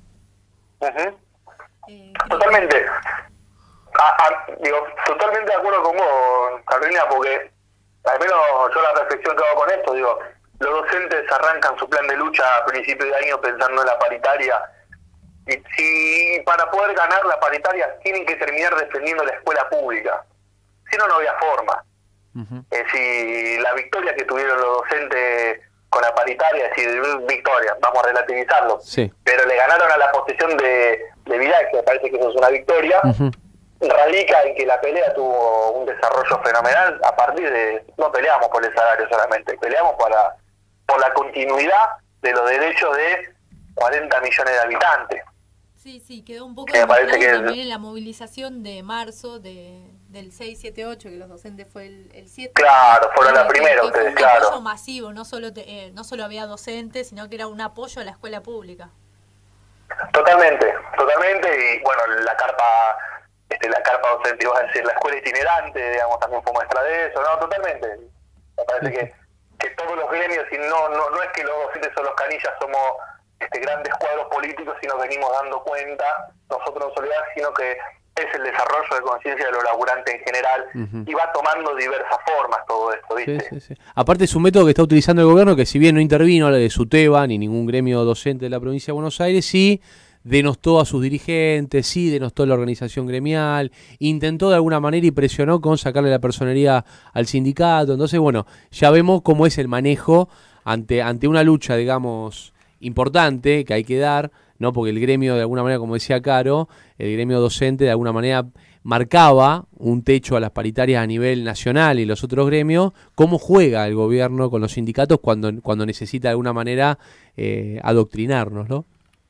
Uh-huh. eh, Totalmente. Que... Ah, ah, digo, totalmente de acuerdo con vos, Carolina, porque al menos yo la reflexión que hago con esto, digo, los docentes arrancan su plan de lucha a principio de año pensando en la paritaria, y si para poder ganar la paritaria tienen que terminar defendiendo la escuela pública, si no, no había forma. Uh-huh. Es decir, la victoria que tuvieron los docentes con la paritaria, es decir, victoria, vamos a relativizarlo, sí. pero le ganaron a la posición de, de Vidal, que me parece que eso es una victoria, uh-huh. radica en que la pelea tuvo un desarrollo fenomenal a partir de, no peleamos por el salario solamente, peleamos por la, por la continuidad de los derechos de cuarenta millones de habitantes. Sí, sí, quedó un poco que me parece que también en la movilización de marzo de, del seis siete ocho, que los docentes fue el, el siete. Claro, fueron la primera que, ustedes, que fue un claro. apoyo masivo, no solo, te, eh, no solo había docentes, sino que era un apoyo a la escuela pública. Totalmente, totalmente, y bueno, la carpa, este, la carpa docente, ibas a decir, la escuela itinerante, digamos, también fue muestra de eso, no, totalmente. Me parece que, que todos los gremios, y no, no, no es que los docentes o los canillas somos este, grandes cuadros políticos, sino venimos dando cuenta, nosotros en Soledad, sino que es el desarrollo de conciencia de los laburantes en general, uh-huh. y va tomando diversas formas todo esto, ¿viste? Sí, sí, sí. Aparte es un método que está utilizando el gobierno, que si bien no intervino la de SUTEBA ni ningún gremio docente de la provincia de Buenos Aires, sí denostó a sus dirigentes, sí denostó a la organización gremial, intentó de alguna manera y presionó con sacarle la personería al sindicato. Entonces, bueno, ya vemos cómo es el manejo ante, ante una lucha, digamos, importante que hay que dar, ¿no? Porque el gremio, de alguna manera, como decía Caro, el gremio docente de alguna manera marcaba un techo a las paritarias a nivel nacional y los otros gremios. ¿Cómo juega el gobierno con los sindicatos cuando, cuando necesita de alguna manera eh, adoctrinarnos, ¿no?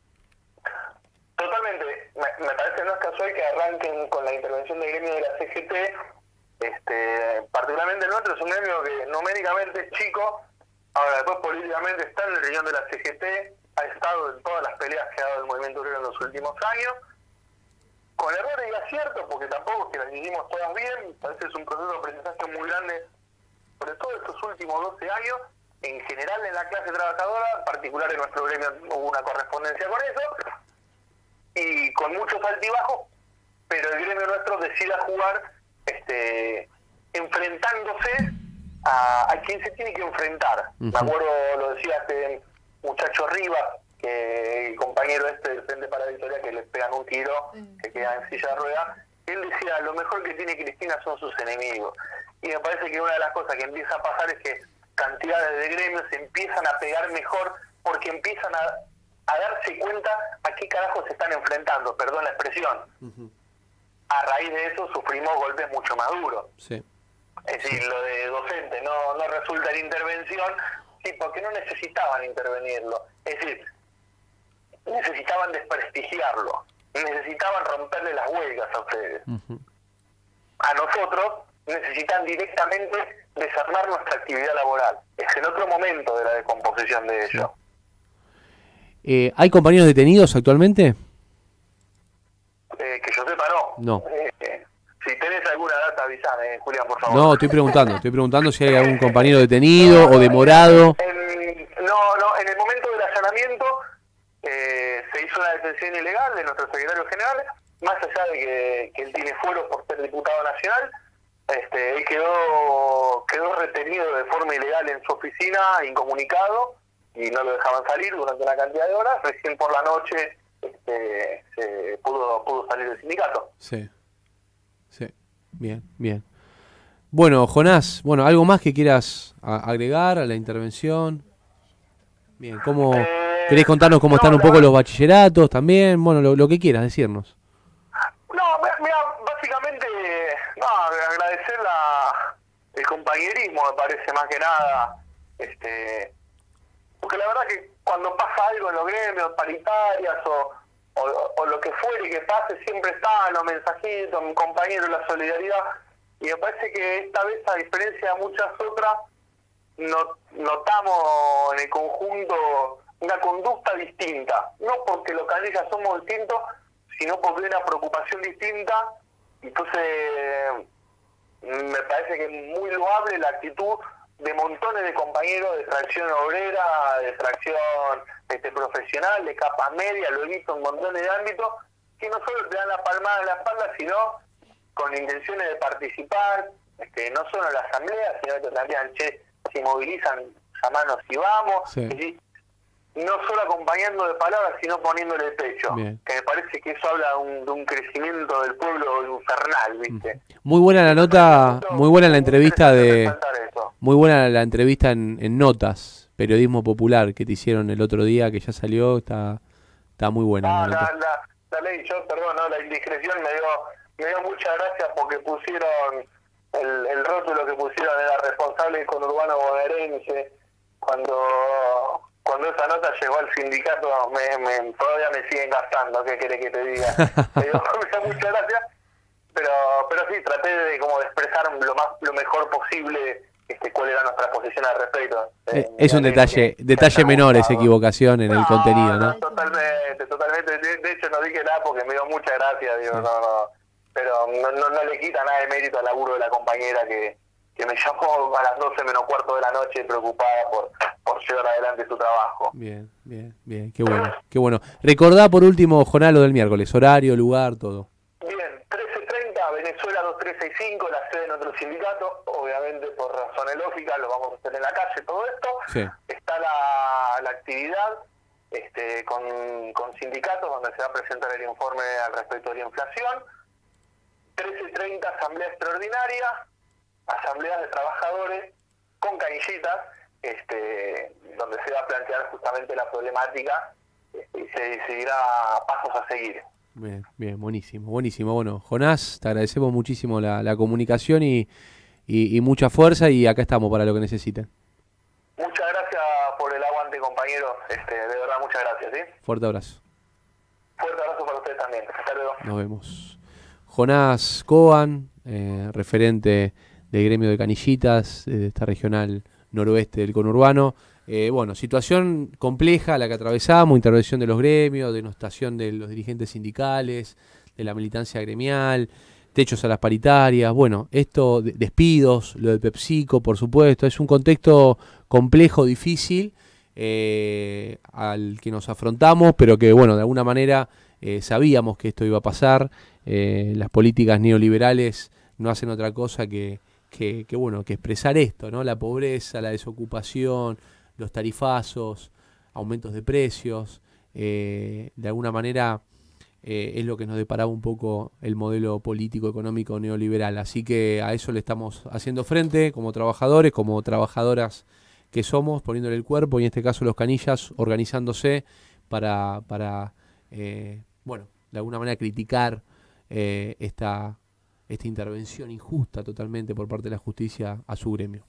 Totalmente. Me, me parece no es casual que arranquen con la intervención del gremio de la C G T. Este, particularmente el nuestro es un gremio que numéricamente es chico, ahora después políticamente está en el riñón de la C G T, ha estado en todas las peleas que ha dado el movimiento obrero en los últimos años, con errores y aciertos, porque tampoco es que las hicimos todas bien, parece es un proceso de aprendizaje muy grande, sobre todo estos últimos doce años, en general en la clase trabajadora, en particular en nuestro gremio hubo una correspondencia con eso, y con muchos altibajos, pero el gremio nuestro decide jugar este, enfrentándose a, a quien se tiene que enfrentar. Uh-huh. Me acuerdo, lo decía este muchacho Rivas, que el compañero este del Frente para la Victoria, que le pegan un tiro, uh-huh. que queda en silla de ruedas, él decía, lo mejor que tiene Cristina son sus enemigos. Y me parece que una de las cosas que empieza a pasar es que cantidades de gremios se empiezan a pegar mejor, porque empiezan a, a darse cuenta a qué carajo se están enfrentando, perdón la expresión. Uh-huh. A raíz de eso sufrimos golpes mucho más duros. Sí. Es decir, lo de docente no, no resulta en intervención, sí, porque no necesitaban intervenirlo. Es decir, necesitaban desprestigiarlo, necesitaban romperle las huelgas a ustedes. Uh-huh. A nosotros necesitan directamente desarmar nuestra actividad laboral. Es en otro momento de la descomposición de ello. Sí. Eh, ¿Hay compañeros detenidos actualmente? Eh, que yo sepa, no. No. Eh, eh, si tenés alguna data, avísame, Julián, por favor. No, estoy preguntando, estoy preguntando si hay algún compañero detenido no, o demorado. En, en, no, no, en el momento del allanamiento eh, se hizo una detención ilegal de nuestro secretario general, más allá de que, que él tiene fuero por ser diputado nacional, este, él quedó, quedó retenido de forma ilegal en su oficina, incomunicado, y no lo dejaban salir durante una cantidad de horas. Recién por la noche este, se pudo, pudo salir del sindicato. Sí. Sí, bien, bien. Bueno, Jonás, bueno, ¿algo más que quieras a agregar a la intervención? Bien, ¿cómo eh, querés contarnos cómo no, están un poco los bachilleratos también? Bueno, lo, lo que quieras decirnos. No, mira, básicamente, no, agradecer la, el compañerismo, me parece, más que nada, este, porque la verdad que cuando pasa algo en los gremios, paritarias o O, o lo que fuere que pase, siempre están los mensajitos, mi compañero, la solidaridad, y me parece que esta vez, a diferencia de muchas otras, not, notamos en el conjunto una conducta distinta, no porque los canillas somos distintos, sino porque hay una preocupación distinta. Entonces me parece que es muy loable la actitud de montones de compañeros de tracción obrera, de tracción este, profesional, de capa media, lo he visto en montones de ámbitos, que no solo te dan la palmada en la espalda, sino con intenciones de participar, este, no solo en la asamblea, sino que te plantean, che, se movilizan, llamanos y vamos, sí. Es decir, no solo acompañando de palabras, sino poniéndole el pecho. Bien. Que me parece que eso habla de un, de un crecimiento del pueblo infernal, ¿viste? Muy buena la nota, muy buena la entrevista de... muy buena la entrevista en, en Notas, Periodismo Popular, que te hicieron el otro día, que ya salió, está, está muy buena. Ah, la, la, nota. la, la ley, yo, perdón, no, la indiscreción me dio, me dio muchas gracias porque pusieron, el, el rótulo que pusieron era responsable conurbano bonaerense. Cuando cuando esa nota llegó al sindicato, me, me, todavía me siguen gastando, ¿qué querés que te diga? Me dio muchas gracias, pero pero sí, traté de como de expresar lo más lo mejor posible este, cuál era nuestra posición al respecto. Eh, es un detalle que, detalle que menor esa gustado. equivocación en no, el contenido, ¿no? No, totalmente, totalmente. De, de hecho no dije nada porque me dio mucha gracia, digo, Sí. no, no. Pero no, no, no le quita nada de mérito al laburo de la compañera que, que me llamó a las doce menos cuarto de la noche preocupada por, por llevar adelante su trabajo. Bien, bien, bien, qué bueno, qué bueno. Recordá por último, Jonás, lo del miércoles, horario, lugar, todo. Bien, trece treinta, Venezuela dos tres seis cinco, la sede de nuestro sindicato. Obviamente, por razones lógicas, lo vamos a hacer en la calle, todo esto. Sí. Está la, la actividad este, con, con sindicatos, donde se va a presentar el informe al respecto de la inflación. trece treinta, asamblea extraordinaria, asambleas de trabajadores con canillitas, este, donde se va a plantear justamente la problemática este, y se decidirá pasos a seguir. Bien, bien, buenísimo, buenísimo. Bueno, Jonás, te agradecemos muchísimo la, la comunicación y, y, y mucha fuerza, y acá estamos para lo que necesiten. Muchas gracias por el aguante, compañeros. Este, de verdad, muchas gracias. ¿sí? Fuerte abrazo. Fuerte abrazo para ustedes también. Hasta luego. Nos vemos. Jonás Coban, eh, referente del gremio de canillitas, de esta regional noroeste del conurbano. Eh, bueno, situación compleja la que atravesamos, intervención de los gremios, denostación de los dirigentes sindicales, de la militancia gremial, techos a las paritarias, bueno, esto, de, despidos, lo de PepsiCo, por supuesto, es un contexto complejo, difícil, eh, al que nos afrontamos, pero que, bueno, de alguna manera eh, sabíamos que esto iba a pasar. Eh, las políticas neoliberales no hacen otra cosa que, que, que, bueno, que expresar esto, ¿no? La pobreza, la desocupación, los tarifazos, aumentos de precios, eh, de alguna manera eh, es lo que nos deparaba un poco el modelo político económico neoliberal. Así que a eso le estamos haciendo frente como trabajadores, como trabajadoras que somos, poniéndole el cuerpo, y en este caso los canillas, organizándose para, para eh, bueno, de alguna manera criticar eh, esta, esta intervención injusta totalmente por parte de la justicia a su gremio.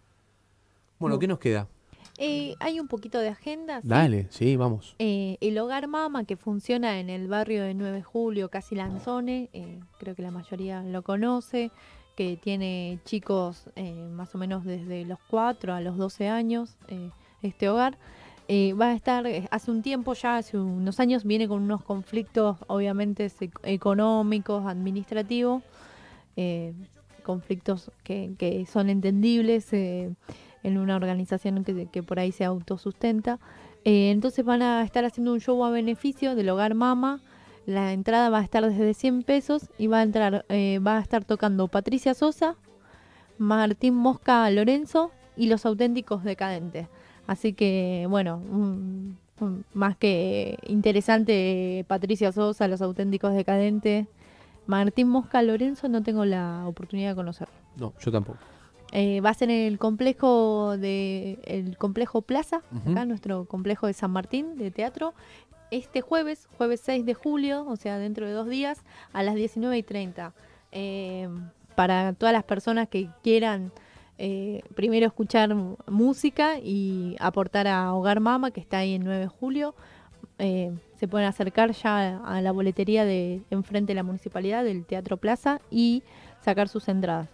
Bueno, ¿qué nos queda? Eh, hay un poquito de agenda. ¿sí? Dale, sí, vamos. Eh, el Hogar Mama, que funciona en el barrio de nueve de julio, casi Lanzone, eh, creo que la mayoría lo conoce, que tiene chicos eh, más o menos desde los cuatro a los doce años, eh, este hogar. Eh, va a estar, eh, hace un tiempo ya, hace unos años, viene con unos conflictos obviamente económicos, administrativos, eh, conflictos que, que son entendibles, eh, en una organización que, que por ahí se autosustenta. Eh, entonces van a estar haciendo un show a beneficio del Hogar Mama. La entrada va a estar desde cien pesos y va a entrar, eh, va a estar tocando Patricia Sosa, Martín Mosca Lorenzo y Los Auténticos Decadentes. Así que, bueno, un, un, más que interesante, Patricia Sosa, Los Auténticos Decadentes. Martín Mosca Lorenzo no tengo la oportunidad de conocerlo. No, yo tampoco. Eh, va a ser en el complejo de el complejo Plaza, Uh-huh. acá nuestro complejo de San Martín de teatro, este jueves, jueves seis de julio, o sea, dentro de dos días, a las diecinueve y treinta. Eh, para todas las personas que quieran eh, primero escuchar música y aportar a Hogar Mama, que está ahí en nueve de julio, eh, se pueden acercar ya a la boletería de enfrente de la municipalidad del Teatro Plaza y sacar sus entradas.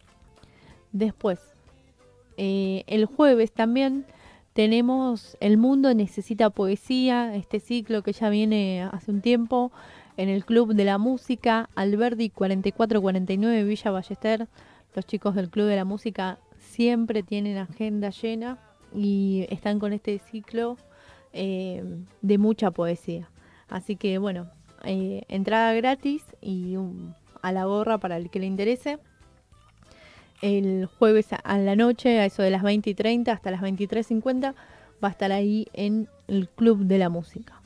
Después, eh, el jueves también tenemos El Mundo Necesita Poesía, este ciclo que ya viene hace un tiempo en el Club de la Música, Alberdi cuarenta y cuatro cuarenta y nueve, Villa Ballester. Los chicos del Club de la Música siempre tienen agenda llena y están con este ciclo eh, de mucha poesía. Así que bueno, eh, entrada gratis y un, a la gorra para el que le interese. El jueves a la noche, a eso de las veinte y treinta hasta las veintitrés cincuenta, va a estar ahí en el Club de la Música.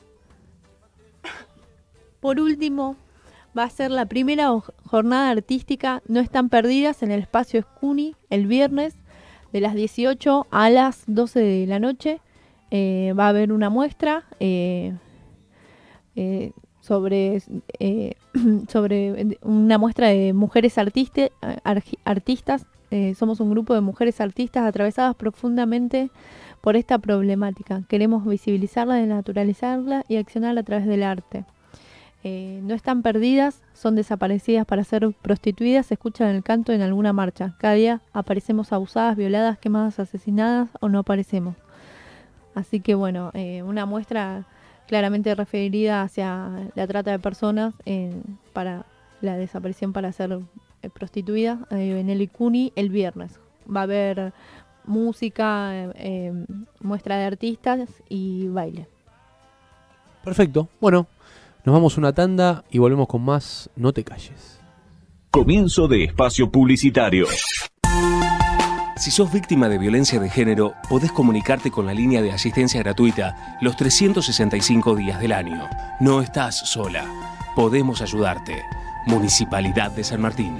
Por último, va a ser la primera jornada artística No Están Perdidas en el espacio Escuni el viernes de las dieciocho a las doce de la noche eh, va a haber una muestra eh, eh, sobre, eh, sobre una muestra de mujeres artiste, argi, artistas. Eh, somos un grupo de mujeres artistas atravesadas profundamente por esta problemática. Queremos visibilizarla, desnaturalizarla y accionarla a través del arte. Eh, no están perdidas, son desaparecidas para ser prostituidas, se escuchan el canto en alguna marcha. Cada día aparecemos abusadas, violadas, quemadas, asesinadas o no aparecemos. Así que bueno, eh, una muestra claramente referida hacia la trata de personas, eh, para la desaparición para ser eh, prostituidas, eh, en el Icuni el viernes. Va a haber música, eh, eh, muestra de artistas y baile. Perfecto, bueno. Nos vamos a una tanda y volvemos con más No te calles. Comienzo de espacio publicitario. Si sos víctima de violencia de género, podés comunicarte con la línea de asistencia gratuita los trescientos sesenta y cinco días del año. No estás sola. Podemos ayudarte. Municipalidad de San Martín.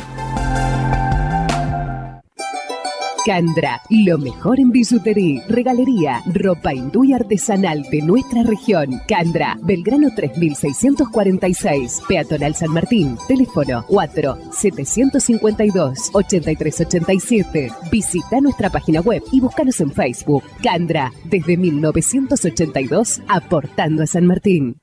Candra, lo mejor en bisutería, regalería, ropa hindú y artesanal de nuestra región. Candra, Belgrano tres mil seiscientos cuarenta y seis, Peatonal San Martín, teléfono cuatro setecientos cincuenta y dos, ochenta y tres ochenta y siete. Visita nuestra página web y búscanos en Facebook. Candra, desde mil novecientos ochenta y dos, aportando a San Martín.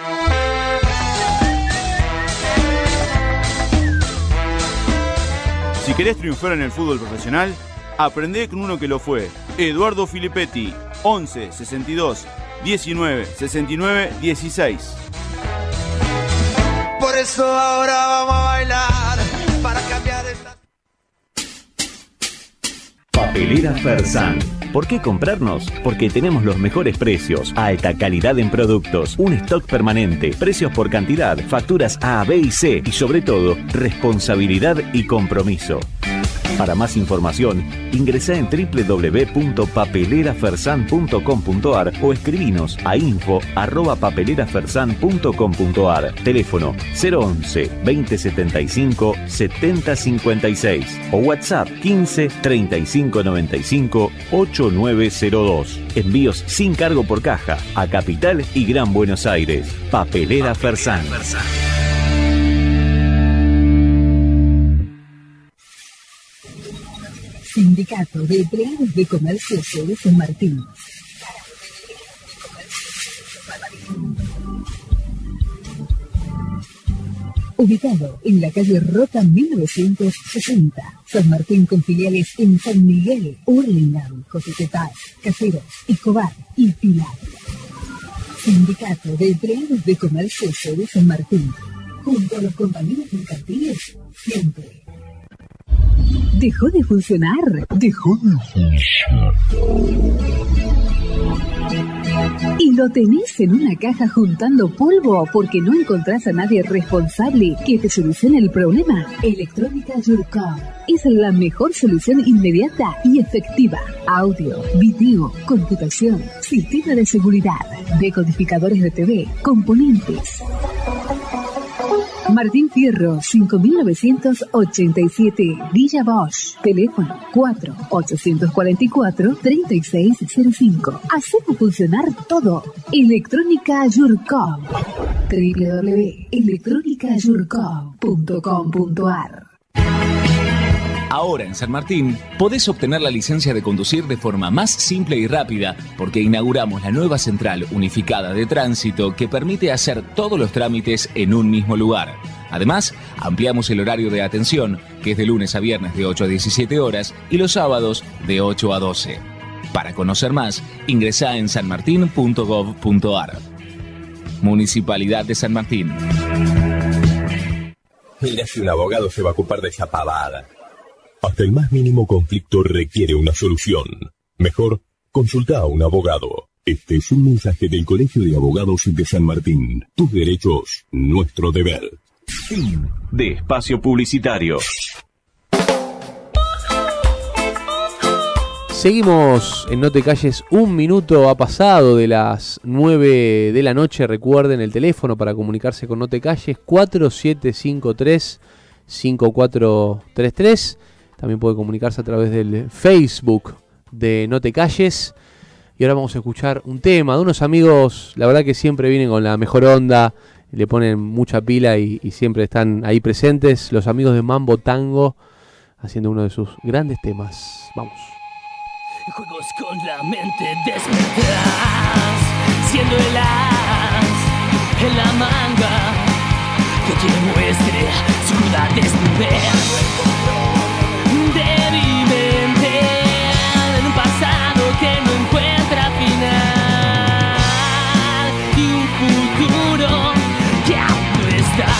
Si querés triunfar en el fútbol profesional, aprendé con uno que lo fue. Eduardo Filippetti, once, sesenta y dos, diecinueve, sesenta y nueve, dieciséis. Por eso ahora vamos a bailar para cambiar esta... Papelera Fersan. ¿Por qué comprarnos? Porque tenemos los mejores precios, alta calidad en productos, un stock permanente, precios por cantidad, facturas A, B y C y sobre todo, responsabilidad y compromiso. Para más información, ingresá en doble u doble u doble u punto papelera fersan punto com punto ar o escribinos a info arroba papelera fersan punto com punto ar. Teléfono cero once, veinte setenta y cinco, setenta cincuenta y seis o WhatsApp quince, treinta y cinco noventa y cinco, ochenta y nueve cero dos. Envíos sin cargo por caja a Capital y Gran Buenos Aires. Papelera Fersan. Sindicato de Empleados de Comercio de San Martín. Ubicado en la calle Rota mil novecientos sesenta, San Martín, con filiales en San Miguel, Hurlingham, Josetetal, Caseros, Escobar y Pilar. Sindicato de Empleados de Comercio de San Martín. Junto a los compañeros mercantiles, siempre. ¿Dejó de funcionar? Dejó de funcionar. ¿Y lo tenés en una caja juntando polvo porque no encontrás a nadie responsable que te solucione el problema? Electrónica Yurkov es la mejor solución inmediata y efectiva. Audio, video, computación, sistema de seguridad, decodificadores de T V, componentes. Martín Fierro, cinco mil novecientos ochenta y siete, Villa Bosch. Teléfono cuatro, ochocientos cuarenta y cuatro, treinta y seis cero cinco. Hacemos funcionar todo. Electrónica Yurkov. doble u doble u doble u punto electrónica yurkov punto com punto ar. Ahora en San Martín podés obtener la licencia de conducir de forma más simple y rápida porque inauguramos la nueva central unificada de tránsito que permite hacer todos los trámites en un mismo lugar. Además, ampliamos el horario de atención, que es de lunes a viernes de ocho a diecisiete horas y los sábados de ocho a doce. Para conocer más, ingresá en san martín punto gov punto ar. Municipalidad de San Martín. Mira si un abogado se va a ocupar de esa pavada. Hasta el más mínimo conflicto requiere una solución. Mejor, consulta a un abogado. Este es un mensaje del Colegio de Abogados de San Martín. Tus derechos, nuestro deber. Fin de espacio publicitario. Seguimos en No te calles, un minuto ha pasado de las nueve de la noche. Recuerden el teléfono para comunicarse con No te calles, cuatro siete cinco tres, cinco cuatro tres tres. También puede comunicarse a través del Facebook de No Te Calles. Y ahora vamos a escuchar un tema de unos amigos, la verdad que siempre vienen con la mejor onda, le ponen mucha pila y, y siempre están ahí presentes. Los amigos de Mambo Tango, haciendo uno de sus grandes temas. Vamos. Juegos con la mente despertarás, siendo el as en la manga que te muestre su cruda desnudez. De mi mente en un pasado que no encuentra final y un futuro que aún no está.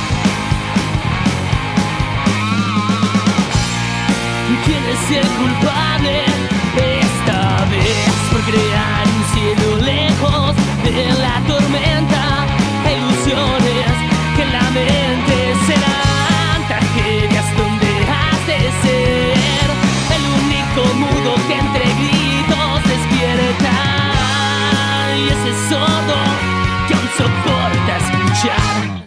¿Quién es el culpable esta vez por crear un cielo lejos de la tormenta? Ilusiones que en la mente serán tragedias donde has de ser el único mudo que entre gritos despierta, y ese sordo que aún soporta escuchar.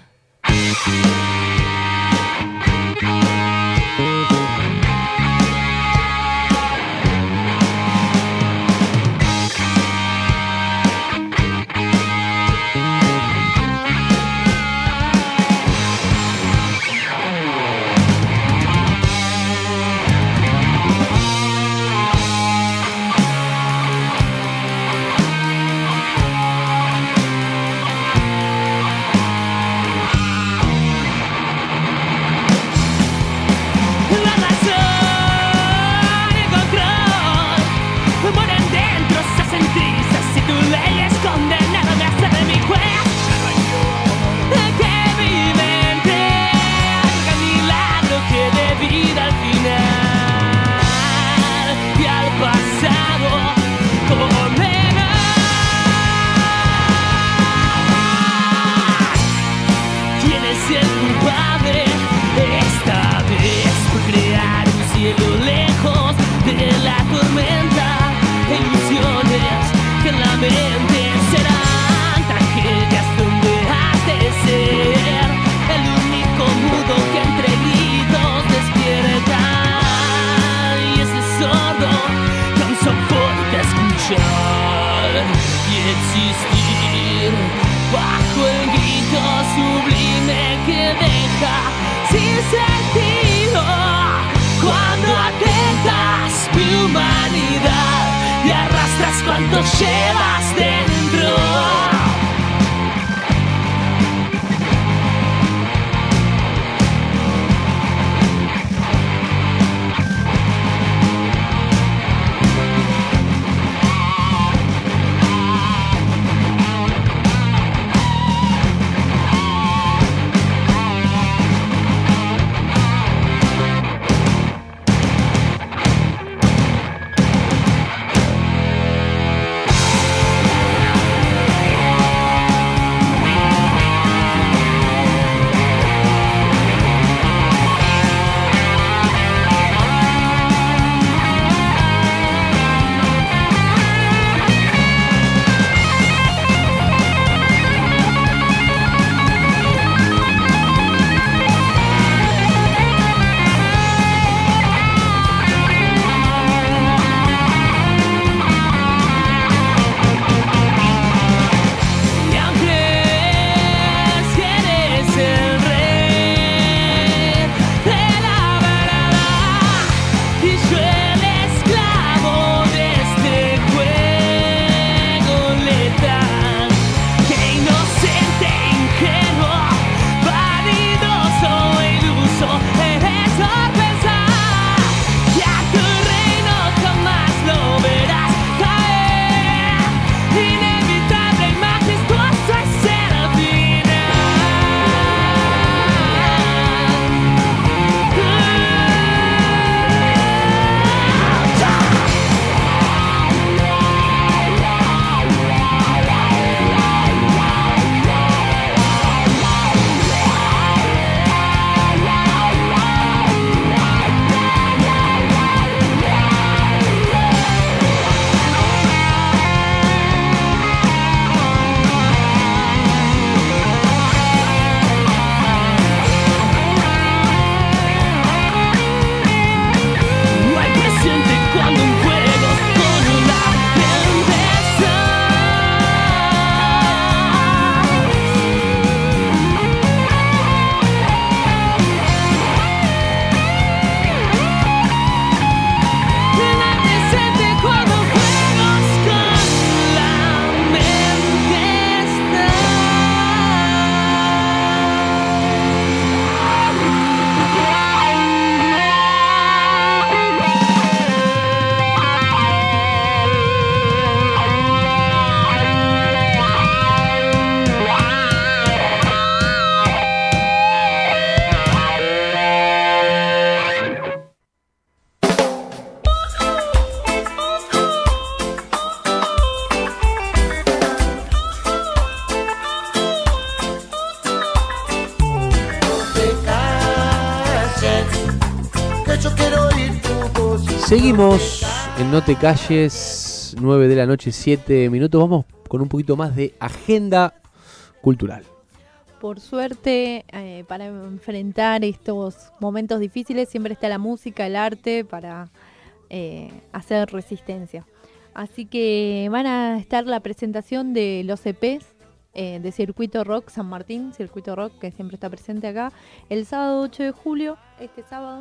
que yo quiero oír tu voz. Seguimos en No Te Calles, nueve de la noche, siete minutos. Vamos con un poquito más de agenda cultural. Por suerte, eh, para enfrentar estos momentos difíciles siempre está la música, el arte para eh, hacer resistencia. Así que van a estar la presentación de los E Pes eh, de Circuito Rock San Martín, Circuito Rock que siempre está presente acá, el sábado ocho de julio, este sábado,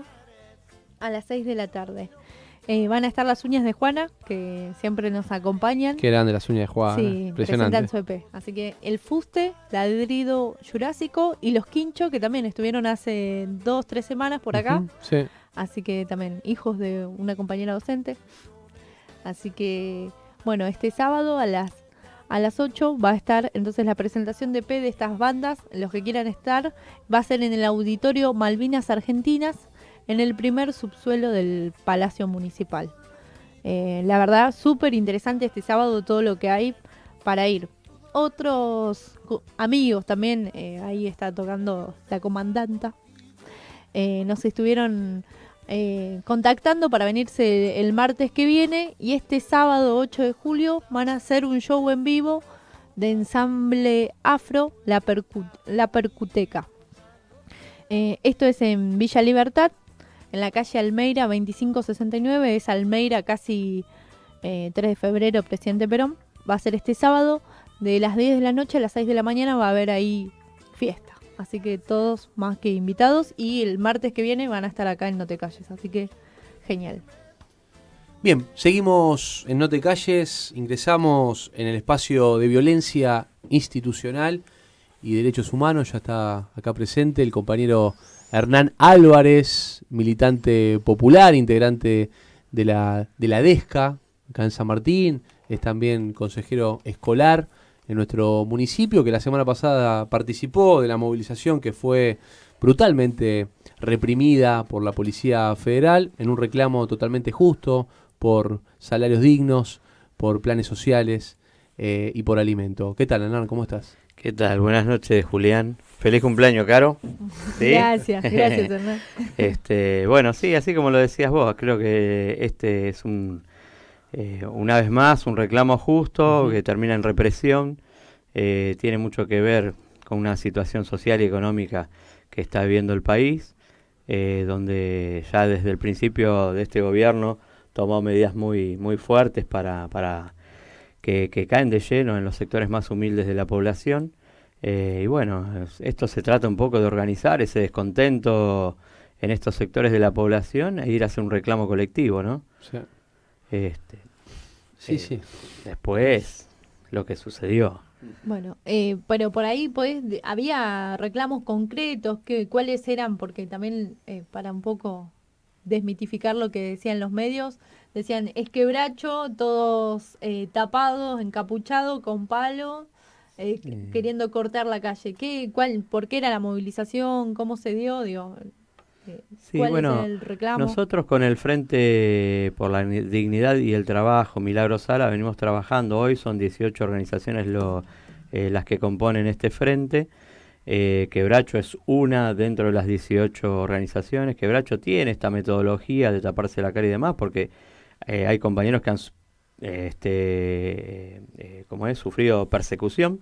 a las seis de la tarde. Eh, van a estar las uñas de Juana, que siempre nos acompañan. Qué grande las uñas de Juana, sí, impresionante. Presentan su E P. Así que el Fuste, Ladrido Jurásico y los Quincho, que también estuvieron hace dos, tres semanas por acá. Uh-huh, sí. Así que también hijos de una compañera docente. Así que, bueno, este sábado a las, a las ocho va a estar entonces la presentación de E P de estas bandas. Los que quieran estar, va a ser en el Auditorio Malvinas Argentinas, en el primer subsuelo del Palacio Municipal. Eh, la verdad, súper interesante este sábado todo lo que hay para ir. Otros amigos también, eh, ahí está tocando la comandanta, eh, nos estuvieron eh, contactando para venirse el martes que viene, y este sábado ocho de julio van a hacer un show en vivo de ensamble afro, La, Percu la Percuteca. Eh, esto es en Villa Libertad, en la calle Almeida veinticinco sesenta y nueve, es Almeida casi eh, tres de febrero, Presidente Perón. Va a ser este sábado de las diez de la noche a las seis de la mañana, va a haber ahí fiesta. Así que todos más que invitados, y el martes que viene van a estar acá en No Te Calles, así que genial. Bien, seguimos en No Te Calles, ingresamos en el espacio de violencia institucional y derechos humanos. Ya está acá presente el compañero Hernán Álvarez, militante popular, integrante de la, de la DESCA, acá en San Martín, es también consejero escolar en nuestro municipio, que la semana pasada participó de la movilización que fue brutalmente reprimida por la Policía Federal, en un reclamo totalmente justo por salarios dignos, por planes sociales eh, y por alimento. ¿Qué tal, Hernán? ¿Cómo estás? ¿Qué tal? Buenas noches, Julián. Feliz cumpleaños, Caro. ¿Sí? Gracias, gracias, Hernán. este, bueno, sí, así como lo decías vos, creo que este es un, eh, una vez más, un reclamo justo, uh-huh, que termina en represión. Eh, tiene mucho que ver con una situación social y económica que está viviendo el país, eh, donde ya desde el principio de este gobierno tomó medidas muy, muy fuertes para, para que, que caen de lleno en los sectores más humildes de la población. Eh, y bueno, esto se trata un poco de organizar ese descontento en estos sectores de la población e ir a hacer un reclamo colectivo, ¿no? Sí, este, sí, eh, sí. Después, lo que sucedió. Bueno, eh, pero por ahí podés, había reclamos concretos, que, ¿cuáles eran? Porque también eh, para un poco desmitificar lo que decían los medios, decían, es quebracho, todos eh, tapados, encapuchados, con palo, eh, mm. queriendo cortar la calle. ¿Qué, cuál, ¿Por qué era la movilización? ¿Cómo se dio? Digo, eh, sí, ¿cuál bueno, es el reclamo? Nosotros con el Frente por la Dignidad y el Trabajo, Milagro Sala, venimos trabajando. Hoy son dieciocho organizaciones lo, eh, las que componen este frente. Eh, Quebracho es una dentro de las dieciocho organizaciones. Quebracho tiene esta metodología de taparse la cara y demás, porque eh, hay compañeros que han eh, este, eh, ¿cómo es? sufrido persecución,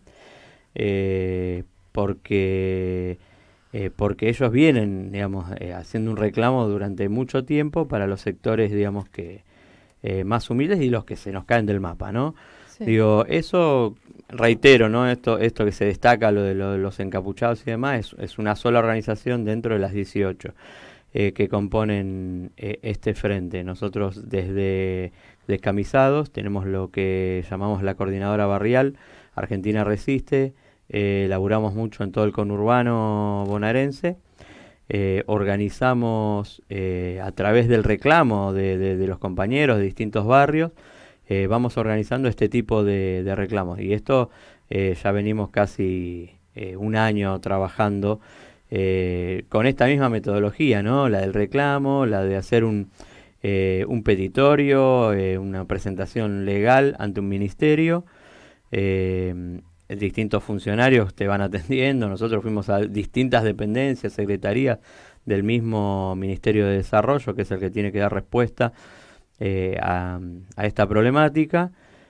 eh, porque, eh, porque ellos vienen, digamos, eh, haciendo un reclamo durante mucho tiempo para los sectores, digamos, que eh, más humildes y los que se nos caen del mapa, ¿no? Sí. Digo, eso, reitero, ¿no? Esto, esto que se destaca, lo de, lo de los encapuchados y demás, es, es una sola organización dentro de las dieciocho eh, que componen eh, este frente. Nosotros desde Descamisados tenemos lo que llamamos la Coordinadora Barrial, Argentina Resiste, eh, laburamos mucho en todo el conurbano bonaerense, eh, organizamos eh, a través del reclamo de, de, de los compañeros de distintos barrios. Eh, vamos organizando este tipo de, de reclamos, y esto eh, ya venimos casi eh, un año trabajando eh, con esta misma metodología, ¿no? La del reclamo, la de hacer un, eh, un petitorio, eh, una presentación legal ante un ministerio. Eh, distintos funcionarios te van atendiendo. Nosotros fuimos a distintas dependencias, secretarías del mismo Ministerio de Desarrollo, que es el que tiene que dar respuesta eh, a, a esta problemática.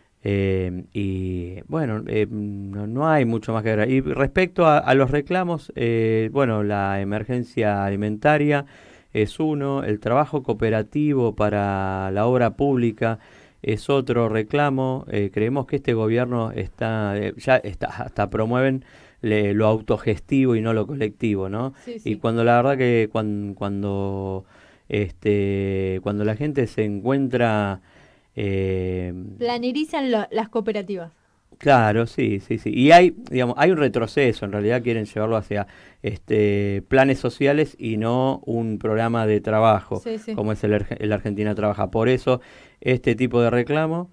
Eh, y bueno, eh, no, no hay mucho más que agregar. Y respecto a, a los reclamos, eh, bueno, la emergencia alimentaria es uno, el trabajo cooperativo para la obra pública es otro reclamo. Eh, creemos que este gobierno está, eh, ya está, hasta promueven le, lo autogestivo y no lo colectivo, ¿no? Sí, sí. Y cuando la verdad que cuando, cuando, este, cuando la gente se encuentra... Eh, Planerizan lo- las cooperativas. Claro, sí, sí, sí. Y hay, digamos, hay un retroceso, en realidad quieren llevarlo hacia este planes sociales y no un programa de trabajo, Sí, sí. como es el, Arge- el Argentina Trabaja. Por eso, este tipo de reclamo,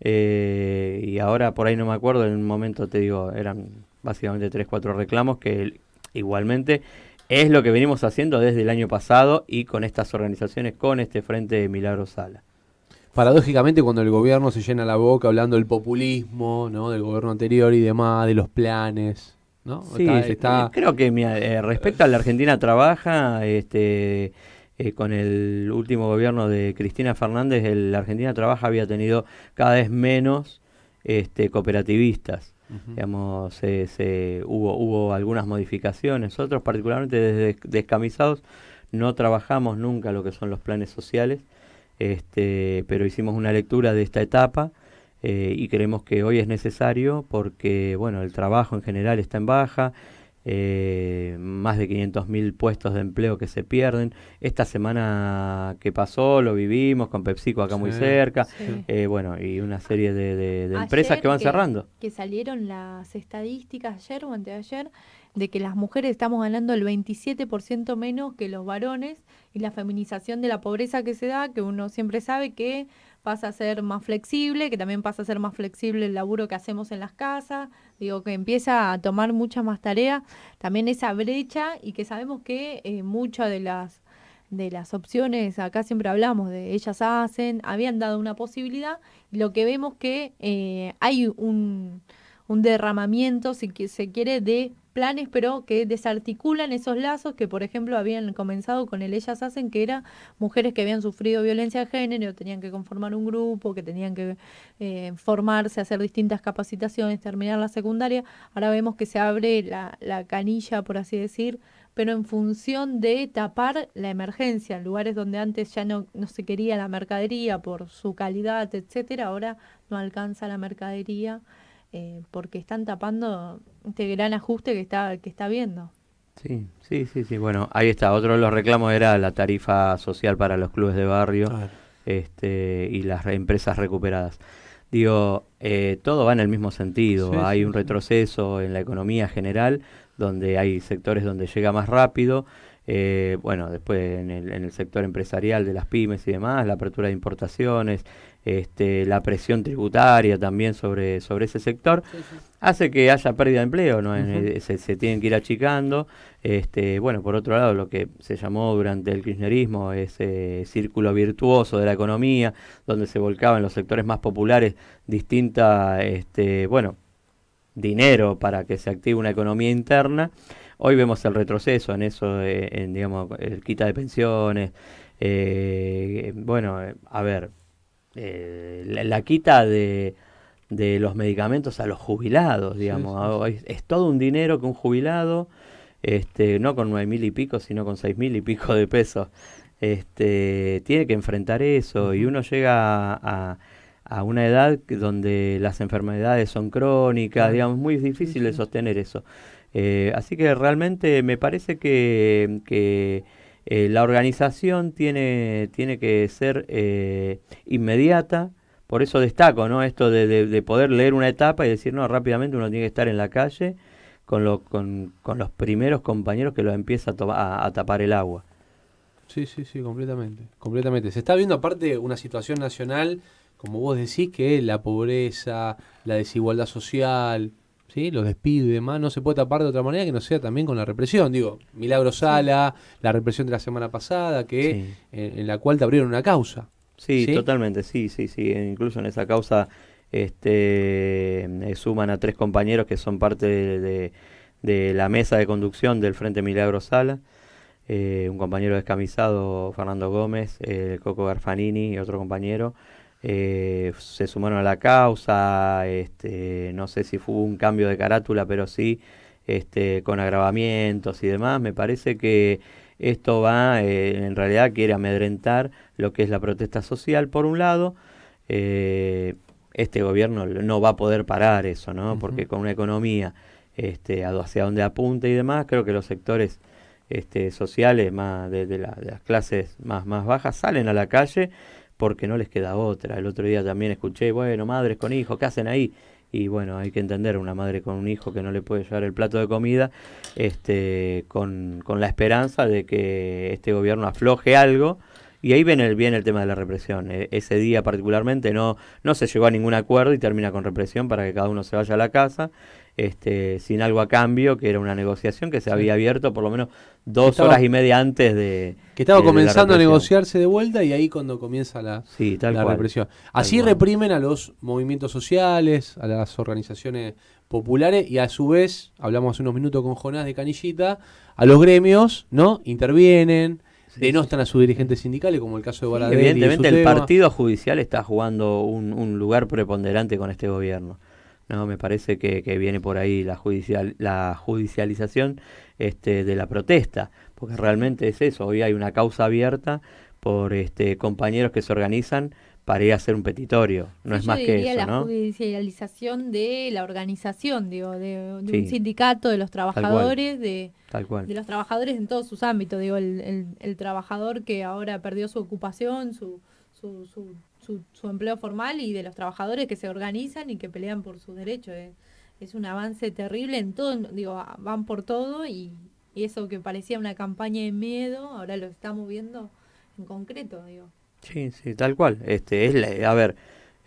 eh, y ahora por ahí no me acuerdo, en un momento te digo, eran básicamente tres, cuatro reclamos que igualmente es lo que venimos haciendo desde el año pasado y con estas organizaciones, con este Frente de Milagro Sala. Paradójicamente, cuando el gobierno se llena la boca hablando del populismo, ¿no? Del gobierno anterior y demás, de los planes, ¿no? Sí, Está- sí, está- creo que mira, eh, respecto a la Argentina Trabaja, este, eh, con el último gobierno de Cristina Fernández, el, la Argentina Trabaja había tenido cada vez menos este, cooperativistas. Ujú. Digamos, se, se, hubo, hubo algunas modificaciones. Nosotros, particularmente desde Descamisados, no trabajamos nunca lo que son los planes sociales. Este, pero hicimos una lectura de esta etapa eh, y creemos que hoy es necesario porque bueno, el trabajo en general está en baja, eh, más de quinientos mil puestos de empleo que se pierden. Esta semana que pasó lo vivimos con PepsiCo acá muy Sí, cerca, sí. eh, bueno, y una serie de, de- de Ayer empresas que van cerrando. Que salieron las estadísticas ayer o antes de ayer de que las mujeres estamos ganando el veintisiete por ciento menos que los varones y la feminización de la pobreza que se da, que uno siempre sabe que pasa a ser más flexible, que también pasa a ser más flexible el laburo que hacemos en las casas, digo que empieza a tomar mucha más tarea, también esa brecha y que sabemos que eh, muchas de las de las opciones, acá siempre hablamos de ellas hacen, habían dado una posibilidad, y lo que vemos que eh, hay un, un derramamiento, si que se quiere, de planes, pero que desarticulan esos lazos que, por ejemplo, habían comenzado con el Ellas Hacen, que era mujeres que habían sufrido violencia de género, tenían que conformar un grupo, que tenían que eh, formarse, hacer distintas capacitaciones, terminar la secundaria. Ahora vemos que se abre la, la canilla, por así decir, pero en función de tapar la emergencia, en lugares donde antes ya no, no se quería la mercadería por su calidad, etcétera, ahora no alcanza la mercadería. Eh, porque están tapando este gran ajuste que está que está viendo. Sí, sí, sí, sí. Bueno, ahí está. Otro de los reclamos era la tarifa social para los clubes de barrio, Claro. este, y las re- empresas recuperadas. Digo, eh, todo va en el mismo sentido. Sí, hay sí, un sí. retroceso en la economía general, donde hay sectores donde llega más rápido. Eh, bueno, después en el, en el sector empresarial de las pymes y demás, la apertura de importaciones, este, la presión tributaria también sobre, sobre ese sector, hace que haya pérdida de empleo, ¿no? En el- se, se tienen que ir achicando. Este, bueno, por otro lado, lo que se llamó durante el kirchnerismo ese círculo virtuoso de la economía, donde se volcaba en los sectores más populares distinta, este, bueno, dinero para que se active una economía interna. Hoy vemos el retroceso en eso, eh, en, digamos, el quita de pensiones. Eh, bueno, eh, a ver, eh, la, la quita de, de los medicamentos a los jubilados, digamos. sí, sí. Hoy Es todo un dinero que un jubilado, este, no con nueve mil y pico, sino con seis mil y pico de pesos, este, tiene que enfrentar eso. Y uno llega a, a una edad que- donde las enfermedades son crónicas, Claro. digamos, muy difícil de sostener eso. Eh, así que realmente me parece que, que eh, la organización tiene, tiene que ser eh, inmediata. Por eso destaco, ¿no? Esto de, de- de poder leer una etapa y decir, no, rápidamente uno tiene que estar en la calle con, lo, con, con los primeros compañeros que lo empieza a, toma- a, a tapar el agua. Sí, sí, sí, completamente, completamente. Se está viendo aparte una situación nacional, como vos decís, que la pobreza, la desigualdad social, ¿sí? Los despidos y demás, no se puede tapar de otra manera que no sea también con la represión. Digo, Milagro Sala, la represión de la semana pasada, que Sí. en, en la cual te abrieron una causa. Sí, ¿Sí? totalmente, sí, sí, sí. Incluso en esa causa este, eh, suman a tres compañeros que son parte de, de- de la mesa de conducción del Frente Milagro Sala. eh, un compañero descamisado, Fernando Gómez, eh, Coco Garfanini y otro compañero, eh, se sumaron a la causa. Este, no sé si fue un cambio de carátula, pero sí este, con agravamientos y demás. Me parece que esto va, eh, en realidad quiere amedrentar lo que es la protesta social, por un lado. Eh, este gobierno no va a poder parar eso, ¿no? Uh-huh. Porque con una economía este, hacia donde apunta y demás, creo que los sectores este, sociales más de, de, la, de las clases más, más bajas salen a la calle porque no les queda otra. El otro día también escuché, bueno, madres con hijos, ¿qué hacen ahí? Y bueno, hay que entender, una madre con un hijo que no le puede llevar el plato de comida, este, con, con la esperanza de que este gobierno afloje algo. Y ahí viene el, viene el tema de la represión. E- ese día particularmente no, no se llegó a ningún acuerdo y termina con represión para que cada uno se vaya a la casa, este, sin algo a cambio, que era una negociación que se sí. había abierto por lo menos dos estaba, horas y media antes de que estaba de, comenzando de a negociarse de vuelta, y ahí cuando comienza la, sí, tal la cual, represión. Así tal reprimen cual. a los movimientos sociales, a las organizaciones populares, y a su vez, hablamos hace unos minutos con Jonás de Canillita, a los gremios, ¿no? Intervienen, sí, denostan sí. a sus dirigentes sindicales, como el caso de Baradel. Sí, evidentemente y el partido judicial está jugando un, un lugar preponderante con este gobierno. No, me parece que, que viene por ahí la judicial, la judicialización este, de la protesta, porque realmente es eso. Hoy hay una causa abierta por este, compañeros que se organizan para ir a hacer un petitorio. No sí, es más yo que diría eso, la ¿no? judicialización de la organización, digo, de, de sí, un sindicato, de los trabajadores, tal de, tal cual. de los trabajadores en todos sus ámbitos. Digo, el, el, el trabajador que ahora perdió su ocupación, su, su, su, su, su empleo formal, y de los trabajadores que se organizan y que pelean por sus derechos. Es, es un avance terrible en todo, digo, van por todo, y, y eso que parecía una campaña de miedo, ahora lo estamos viendo en concreto, digo. Sí, sí, tal cual. Este es la, a ver,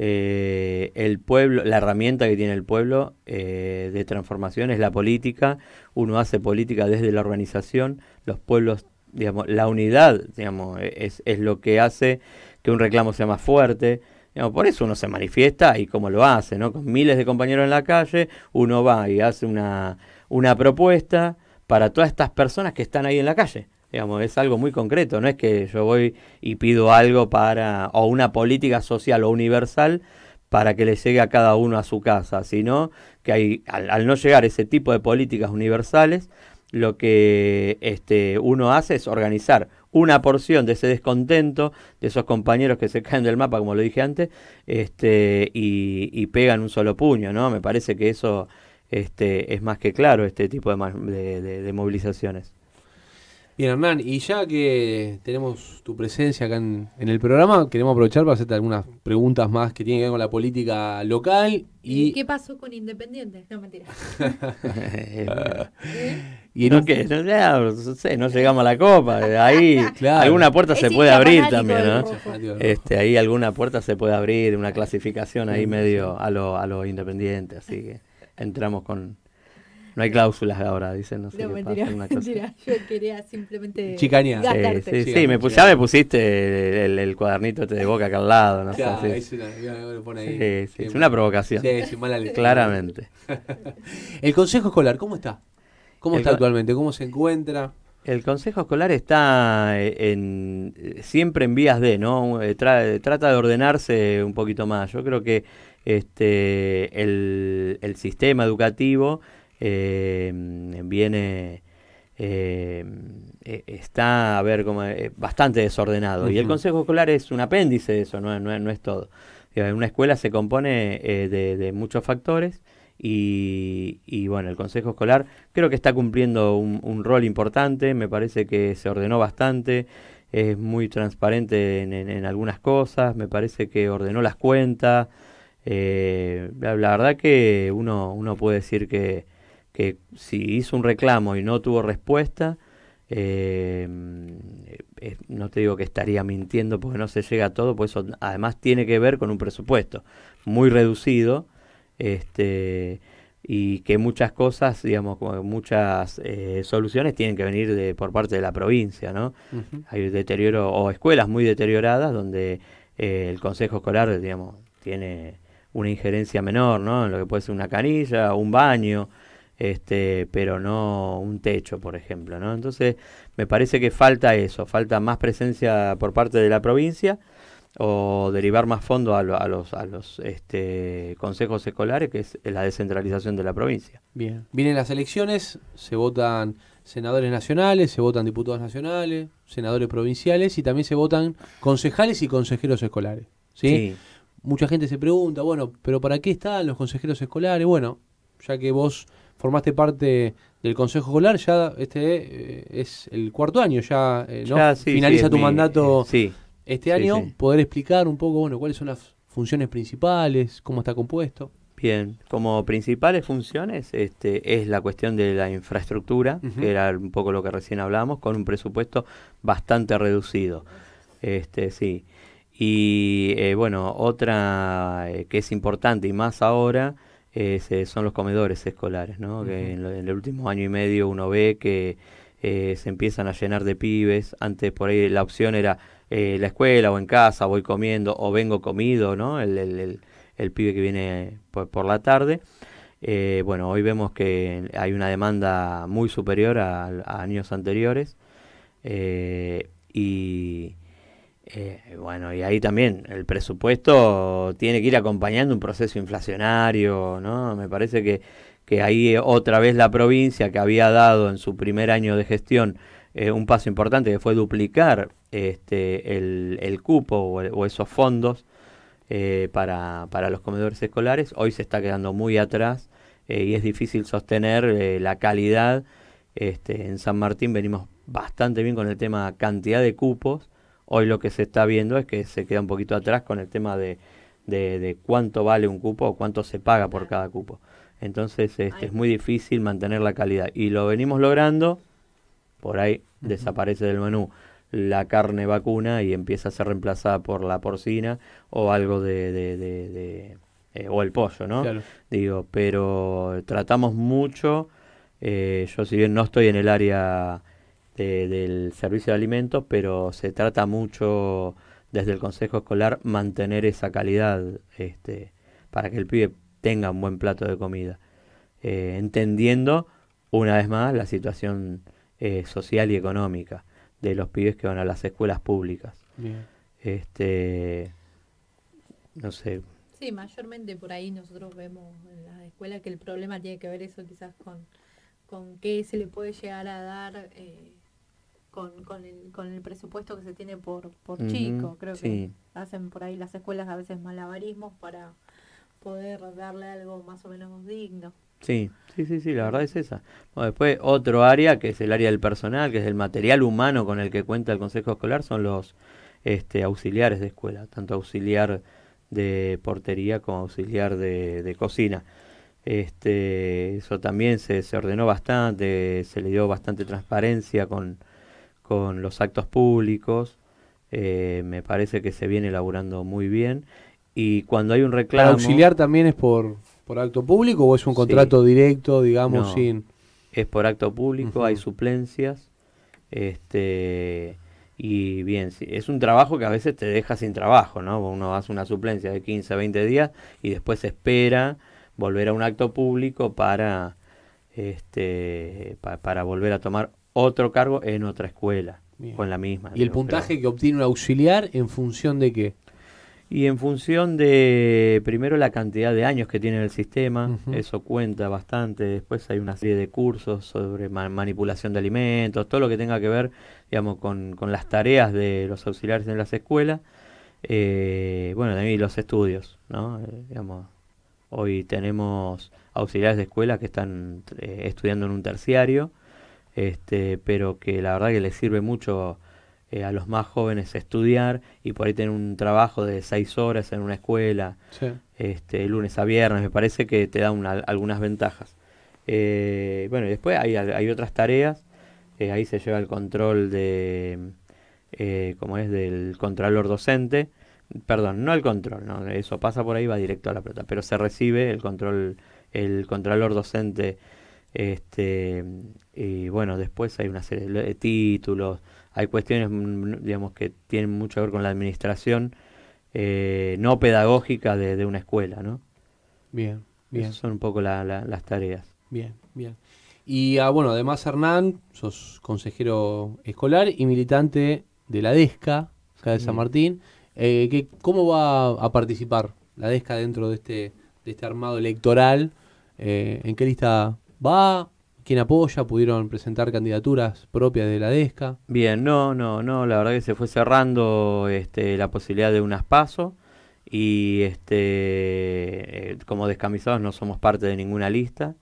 eh, el pueblo, la herramienta que tiene el pueblo eh, de transformación es la política. Uno hace política desde la organización. Los pueblos, digamos, la unidad, digamos, es, es lo que hace que un reclamo sea más fuerte. Digamos, por eso uno se manifiesta, y como lo hace, ¿no? Con miles de compañeros en la calle, uno va y hace una, una propuesta para todas estas personas que están ahí en la calle. Digamos, es algo muy concreto, no es que yo voy y pido algo para, o una política social o universal para que le llegue a cada uno a su casa, sino que hay, al, al no llegar ese tipo de políticas universales, lo que este, uno hace es organizar una porción de ese descontento, de esos compañeros que se caen del mapa, como lo dije antes, este, y, y pegan un solo puño, ¿no? Me parece que eso este, es más que claro, este tipo de, de, de, de movilizaciones. Bien, Hernán, y ya que tenemos tu presencia acá en, en el programa, queremos aprovechar para hacerte algunas preguntas más que tienen que ver con la política local. ¿Y, ¿Y qué pasó con Independiente? No, mentira. ¿Y no qué? No, no sé, no llegamos a la Copa. Ahí claro. alguna puerta es se puede abrir también, ¿no? Este, ahí alguna puerta se puede abrir, una clasificación ahí medio a lo, a lo Independiente, así que entramos con... No hay cláusulas ahora, dicen, no sé no, qué mentira, pasa. Una cosa. Mentira, yo quería simplemente chicanear. Sí, sí, sí, me pus, ya me pusiste el, el, el cuadernito este de Boca acá al lado, no claro, sé. Sí. Es una, me pone ahí. Sí, sí, es una provocación. Sí, sin mala leche. Claramente. El Consejo Escolar, ¿cómo está? ¿Cómo el está actualmente? ¿Cómo se encuentra? El Consejo Escolar está en, siempre en vías de, ¿no? Tra, trata de ordenarse un poquito más. Yo creo que este el, el sistema educativo Eh, viene eh, está a ver como eh, bastante desordenado. Uh-huh. Y el Consejo Escolar es un apéndice de eso, no, no, no es todo. Una escuela se compone eh, de, de muchos factores, y, y bueno, el Consejo Escolar creo que está cumpliendo un, un rol importante. Me parece que se ordenó bastante, es muy transparente en, en, en algunas cosas, me parece que ordenó las cuentas. Eh, la, la verdad que uno, uno puede decir que que si hizo un reclamo y no tuvo respuesta, eh, eh, no te digo que estaría mintiendo porque no se llega a todo, pues eso además tiene que ver con un presupuesto muy reducido, este, y que muchas cosas, digamos, muchas eh, soluciones tienen que venir de, por parte de la provincia, ¿no? Uh-huh. Hay deterioro o escuelas muy deterioradas donde eh, el Consejo Escolar, digamos, tiene una injerencia menor, ¿no? En lo que puede ser una canilla, un baño. este, pero no un techo, por ejemplo, ¿no? Entonces, me parece que falta eso, falta más presencia por parte de la provincia o derivar más fondos a, lo, a los, a los este, consejos escolares, que es la descentralización de la provincia. Bien. Vienen las elecciones, se votan senadores nacionales, se votan diputados nacionales, senadores provinciales y también se votan concejales y consejeros escolares. ¿Sí? Sí. Mucha gente se pregunta, bueno, ¿pero para qué están los consejeros escolares? Bueno, ya que vos formaste parte del consejo escolar, ya este eh, es el cuarto año, ya, eh, ¿no? Ya, sí, finaliza sí, tu mi, mandato eh, sí, este sí, año, sí. poder explicar un poco, bueno, cuáles son las funciones principales, cómo está compuesto. Bien, como principales funciones este, es la cuestión de la infraestructura, Uh-huh. que era un poco lo que recién hablamos, con un presupuesto bastante reducido. Este, sí. Y eh, bueno, otra eh, que es importante y más ahora es, eh, son los comedores escolares, ¿no? Uh-huh. Que en, lo- en el último año y medio uno ve que eh, se empiezan a llenar de pibes. Antes por ahí la opción era eh, la escuela o en casa, voy comiendo o vengo comido, ¿no? El, el, el, el pibe que viene por, por la tarde. Eh, bueno, hoy vemos que hay una demanda muy superior a, a años anteriores. Eh, y eh, bueno, y ahí también el presupuesto tiene que ir acompañando un proceso inflacionario, ¿no? Me parece que, que ahí otra vez la provincia, que había dado en su primer año de gestión eh, un paso importante, que fue duplicar este, el, el cupo o, o esos fondos eh, para, para los comedores escolares, hoy se está quedando muy atrás eh, y es difícil sostener eh, la calidad. Este, en San Martín venimos bastante bien con el tema cantidad de cupos. Hoy lo que se está viendo es que se queda un poquito atrás con el tema de, de, de cuánto vale un cupo o cuánto se paga por cada cupo. Entonces este, es muy difícil mantener la calidad. Y lo venimos logrando, por ahí uh-huh. desaparece del menú la carne vacuna y empieza a ser reemplazada por la porcina o algo de... de, de, de eh, o el pollo, ¿no? Claro. Digo, pero tratamos mucho, eh, yo si bien no estoy en el área... De, del servicio de alimentos, pero se trata mucho desde el consejo escolar mantener esa calidad este, para que el pibe tenga un buen plato de comida, eh, entendiendo una vez más la situación eh, social y económica de los pibes que van a las escuelas públicas. Bien. Este, no sé. Sí, mayormente por ahí nosotros vemos en las escuelas que el problema tiene que ver eso quizás con, con qué se le puede llegar a dar eh, Con, con, el, con el presupuesto que se tiene por, por Uh-huh, chico. Creo sí. que hacen por ahí las escuelas a veces malabarismos para poder darle algo más o menos digno. Sí, sí, sí, sí, la verdad es esa. Bueno, después otro área que es el área del personal, que es el material humano con el que cuenta el consejo escolar, son los este, auxiliares de escuela, tanto auxiliar de portería como auxiliar de, de cocina. Este, eso también se, se ordenó bastante, se le dio bastante transparencia con con los actos públicos, eh, me parece que se viene elaborando muy bien, y cuando hay un reclamo... ¿Para auxiliar también es por, por acto público o es un contrato sí. directo, digamos, No, sin...? es por acto público, Uh-huh. hay suplencias, este y bien, sí, es un trabajo que a veces te deja sin trabajo, ¿no? Uno hace una suplencia de quince, veinte días y después espera volver a un acto público para, este, pa, para volver a tomar otro cargo en otra escuela, Bien. con la misma. ¿Y el digo, puntaje pero... que obtiene un auxiliar en función de qué? Y en función de, primero, la cantidad de años que tiene el sistema, Uh-huh. eso cuenta bastante. Después hay una serie de cursos sobre ma- manipulación de alimentos, todo lo que tenga que ver, digamos, con, con las tareas de los auxiliares en las escuelas. Eh, bueno, también los estudios, ¿no? Eh, digamos, hoy tenemos auxiliares de escuela que están eh, estudiando en un terciario, este, pero que la verdad que les sirve mucho eh, a los más jóvenes estudiar y por ahí tener un trabajo de seis horas en una escuela, Sí. este, lunes a viernes, me parece que te da una, algunas ventajas. Eh, bueno, y después hay, hay otras tareas, eh, ahí se lleva el control de, eh, como es, del contralor docente, perdón, no el control, no, eso pasa por ahí, va directo a la pelota, pero se recibe el control, el contralor docente. Este, y bueno, después hay una serie de títulos, hay cuestiones, digamos, que tienen mucho que ver con la administración eh, no pedagógica de, de una escuela, ¿no? Bien, bien. Esas son un poco la, la, las tareas. Bien. Bien. Y ah, bueno, además Hernán, sos consejero escolar y militante de la DESCA, acá de San Martín. Eh, que, ¿Cómo va a participar la DESCA dentro de este, de este armado electoral? Eh, ¿En qué lista va? ¿Quién apoya? ¿Pudieron presentar candidaturas propias de la DESCA? Bien, no, no, no, la verdad que se fue cerrando este, la posibilidad de unas PASO y este, eh, como descamisados no somos parte de ninguna lista.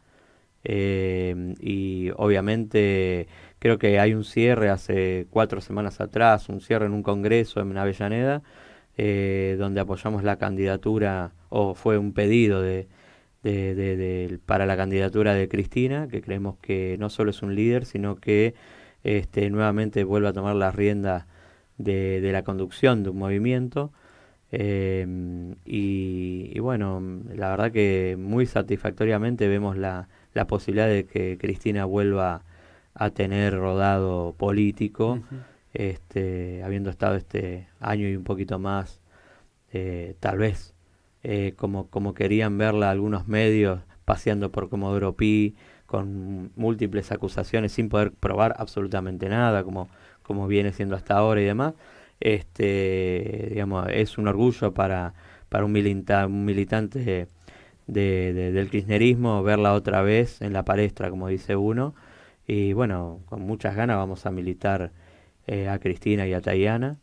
Eh, y obviamente creo que hay un cierre hace cuatro semanas atrás, un cierre en un congreso en Avellaneda, eh, donde apoyamos la candidatura, o fue un pedido de, de, de, de, para la candidatura de Cristina, que creemos que no solo es un líder, sino que este, nuevamente vuelve a tomar las riendas de, de la conducción de un movimiento. Eh, y, y bueno, la verdad que muy satisfactoriamente vemos la la posibilidad de que Cristina vuelva a tener rodado político, uh-huh. este, habiendo estado este año y un poquito más, eh, tal vez, eh, como, como querían verla algunos medios, paseando por Comodoro Pi, con múltiples acusaciones, sin poder probar absolutamente nada, como, como viene siendo hasta ahora y demás. Este, digamos, es un orgullo para, para un, milita, un militante De, de, del kirchnerismo, verla otra vez en la palestra, como dice uno, y bueno, con muchas ganas vamos a militar eh, a Cristina y a Tayana.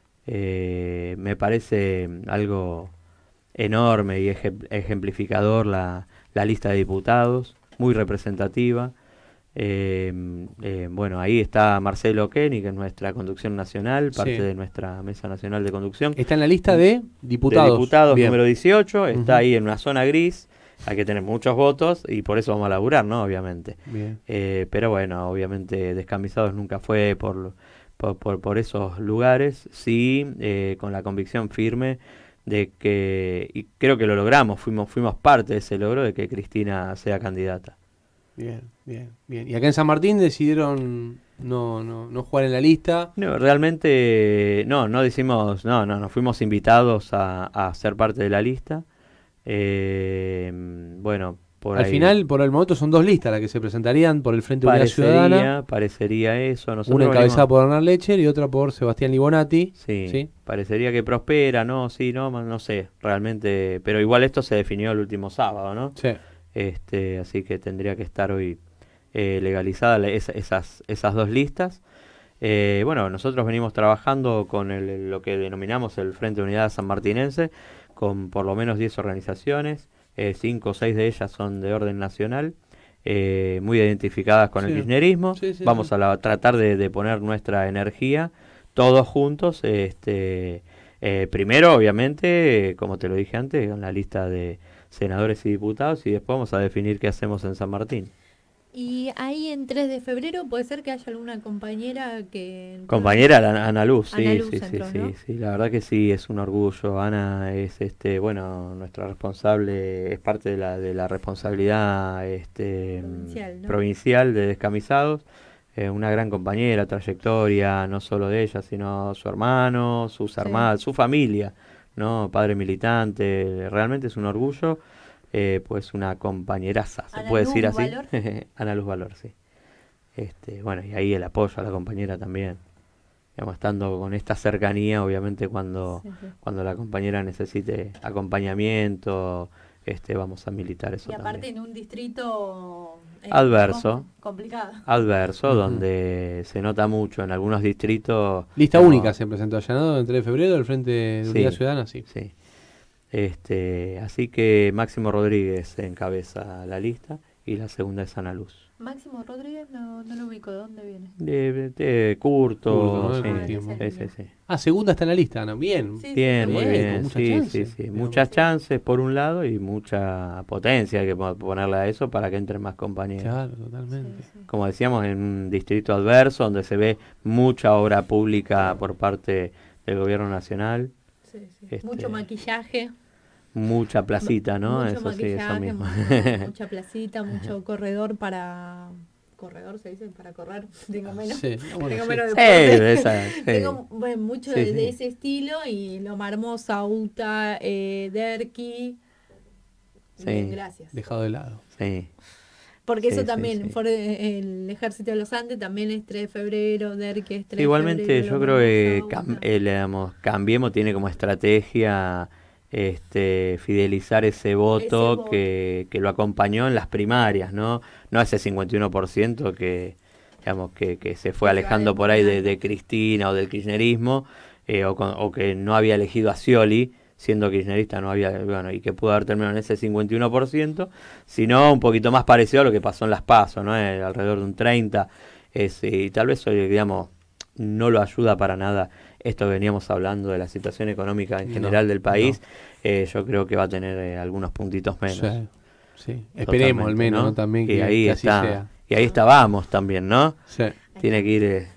Eh, me parece algo enorme y ejemplificador la, la lista de diputados, muy representativa. Eh, eh, bueno, ahí está Marcelo Kenny, que es nuestra conducción nacional, parte sí. de nuestra mesa nacional de conducción. Está en la lista de diputados. De diputados número dieciocho, está uh-huh. ahí en una zona gris, hay que tener muchos votos y por eso vamos a laburar, ¿no? Obviamente. Bien. Eh, pero bueno, obviamente Descamisados nunca fue por, por, por, por esos lugares, sí, eh, con la convicción firme de que, y creo que lo logramos, fuimos, fuimos parte de ese logro de que Cristina sea candidata. Bien, bien, bien. Y acá en San Martín decidieron no, no, no jugar en la lista. No, realmente no, no decimos, no, no, nos fuimos invitados a, a ser parte de la lista. Eh, bueno, por Al ahí, final, por el momento, son dos listas las que se presentarían por el Frente Unidad Ciudadana. Parecería eso. Nosotros una encabezada venimos... por Hernán Lecher y otra por Sebastián Libonati. Sí, sí, parecería que prospera, ¿no? Sí, no, no sé, realmente. Pero igual esto se definió el último sábado, ¿no? Sí. Este, así que tendría que estar hoy eh, legalizada la, es, esas, esas dos listas. Eh, bueno, nosotros venimos trabajando con el, lo que denominamos el Frente Unidad Sanmartinense, con por lo menos diez organizaciones, eh, cinco o seis de ellas son de orden nacional, eh, muy identificadas con sí. el kirchnerismo. Sí, sí, Vamos sí. a la, tratar de, de poner nuestra energía todos juntos. Este, eh, primero, obviamente, como te lo dije antes, en la lista de senadores y diputados, y después vamos a definir qué hacemos en San Martín. Y ahí en tres de febrero puede ser que haya alguna compañera que... Compañera, la, Ana Luz, sí, Ana Luz sí, entró, sí, ¿no? sí, sí, la verdad que sí, es un orgullo. Ana es, este, bueno, nuestra responsable, es parte de la, de la responsabilidad este, provincial, ¿no? provincial de Descamisados. Eh, una gran compañera, trayectoria, no solo de ella, sino su hermano, sus sí. hermanas, su familia, ¿no? Padre militante, realmente es un orgullo. Eh, pues una compañeraza, se Ana puede Luz decir así. Valor. Ana Luz Valor, sí. Este, bueno, y ahí el apoyo a la compañera también. Digamos, estando con esta cercanía, obviamente cuando, sí, sí. cuando la compañera necesite acompañamiento, este, vamos a militar eso también. Y aparte también. En un distrito eh, adverso, complicado. Adverso, uh-huh. donde se nota mucho en algunos distritos. Lista no, única se presentó allá, ¿no? El tres de febrero, del Frente de Unidad sí, Ciudadana, sí. Sí. Este, así que Máximo Rodríguez encabeza la lista y la segunda es Ana Luz. Máximo Rodríguez no, no lo ubico, ¿de dónde viene? De, de Curto, Curto, ¿no? sí, sí, sí, sí. Ah, segunda está en la lista, ¿no? Bien. Sí, bien, sí, muy bien, bien, con sí, muchas sí, chances. sí, muchas chances por un lado y mucha potencia, hay que ponerle a eso para que entren más compañeros. Claro, totalmente. Sí, sí. Como decíamos, en un distrito adverso donde se ve mucha obra pública por parte del gobierno nacional. Sí, sí. Este, Mucho maquillaje. Mucha placita, ¿no? Mucho eso sí, eso maquillaje, mismo. mucha, mucha placita, mucho corredor para... Corredor se dice, para correr. Tengo menos, sí, bueno, tengo sí. menos Sí, deporte. de esa, sí. Tengo bueno, mucho Sí, de, sí. de ese estilo y Loma Hermosa, Uta, eh, Derqui. Sí. Bien, gracias. Dejado de lado. Sí. Porque Sí, eso sí, también, sí. por el Ejército de los Andes también es tres de febrero, D E R que es tres Igualmente de febrero. yo creo que cam- eh, le damos- Cambiemos tiene como estrategia este, fidelizar ese voto, voto. Que, que lo acompañó en las primarias, ¿no? No ese cincuenta y uno por ciento que, digamos, que, que se fue alejando por ahí de, de Cristina o del kirchnerismo, eh, o, con- o que no había elegido a Scioli, siendo kirchnerista, no había, bueno, y que pudo haber terminado en ese cincuenta y uno por ciento, sino un poquito más parecido a lo que pasó en las PASO, ¿no? Eh, alrededor de un treinta por ciento. Es, y tal vez hoy, digamos, no lo ayuda para nada esto que veníamos hablando de la situación económica en No, general del país. Eh, yo creo que va a tener eh, algunos puntitos menos. Sí, sí. Esperemos al menos, ¿no? También y que- ahí que así está, sea. y ahí estábamos también, ¿no? Sí. Tiene que ir... eh,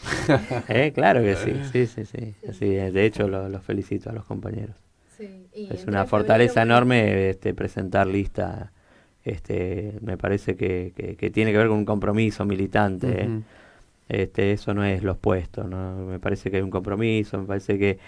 eh, claro que sí, sí, sí, sí. Así, eh, de hecho, lo- los felicito a los compañeros. Es una fortaleza enorme este, presentar lista. Este, me parece que, que, que tiene que ver con un compromiso militante. ¿eh? Ujú. Este, eso no es los puestos, ¿no? Me parece que hay un compromiso, me parece que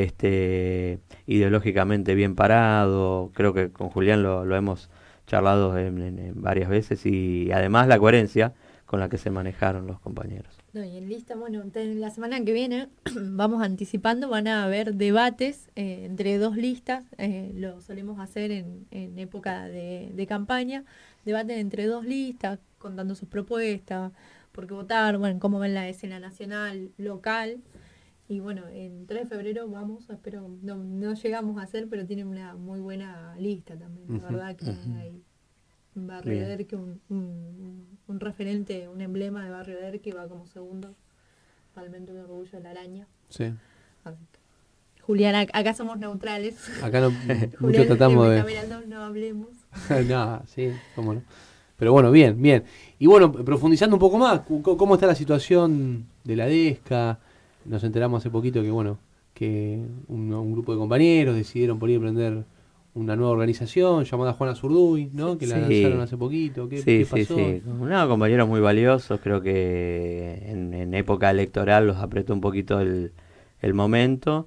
este, ideológicamente bien parado. Creo que con Julián lo, lo hemos charlado en, en- en varias veces, y además la coherencia con la que se manejaron los compañeros. No, y en lista, bueno, te- la semana que viene, vamos anticipando, van a haber debates eh, entre dos listas, eh, lo solemos hacer en, en época de, de campaña, debaten entre dos listas, contando sus propuestas, por qué votar, bueno, cómo ven la escena nacional, local, y bueno, en tres de febrero vamos, espero, no, no llegamos a hacer, pero tienen una muy buena lista también, la Ujú, verdad que ujú. hay Barrio Bien. Derqui, un, un, un referente, un emblema de Barrio Derqui, va como segundo. Realmente un orgullo de la araña. Sí. Así que, Julián, ac- acá somos neutrales. Acá no, mucho Julián, tratamos eh, de... Cameraldo, no hablemos. no, sí, cómo no. Pero bueno, bien, bien. Y bueno, profundizando un poco más, cu- ¿cómo está la situación de la DESCA? Nos enteramos hace poquito que, bueno, que un, un grupo de compañeros decidieron por ahí emprender una nueva organización llamada Juana Zurduy, ¿no? Que la Sí. lanzaron hace poquito. ¿Qué, Sí, qué sí, pasó? sí. No, compañeros muy valiosos. Creo que en, en época electoral los apretó un poquito el, el momento,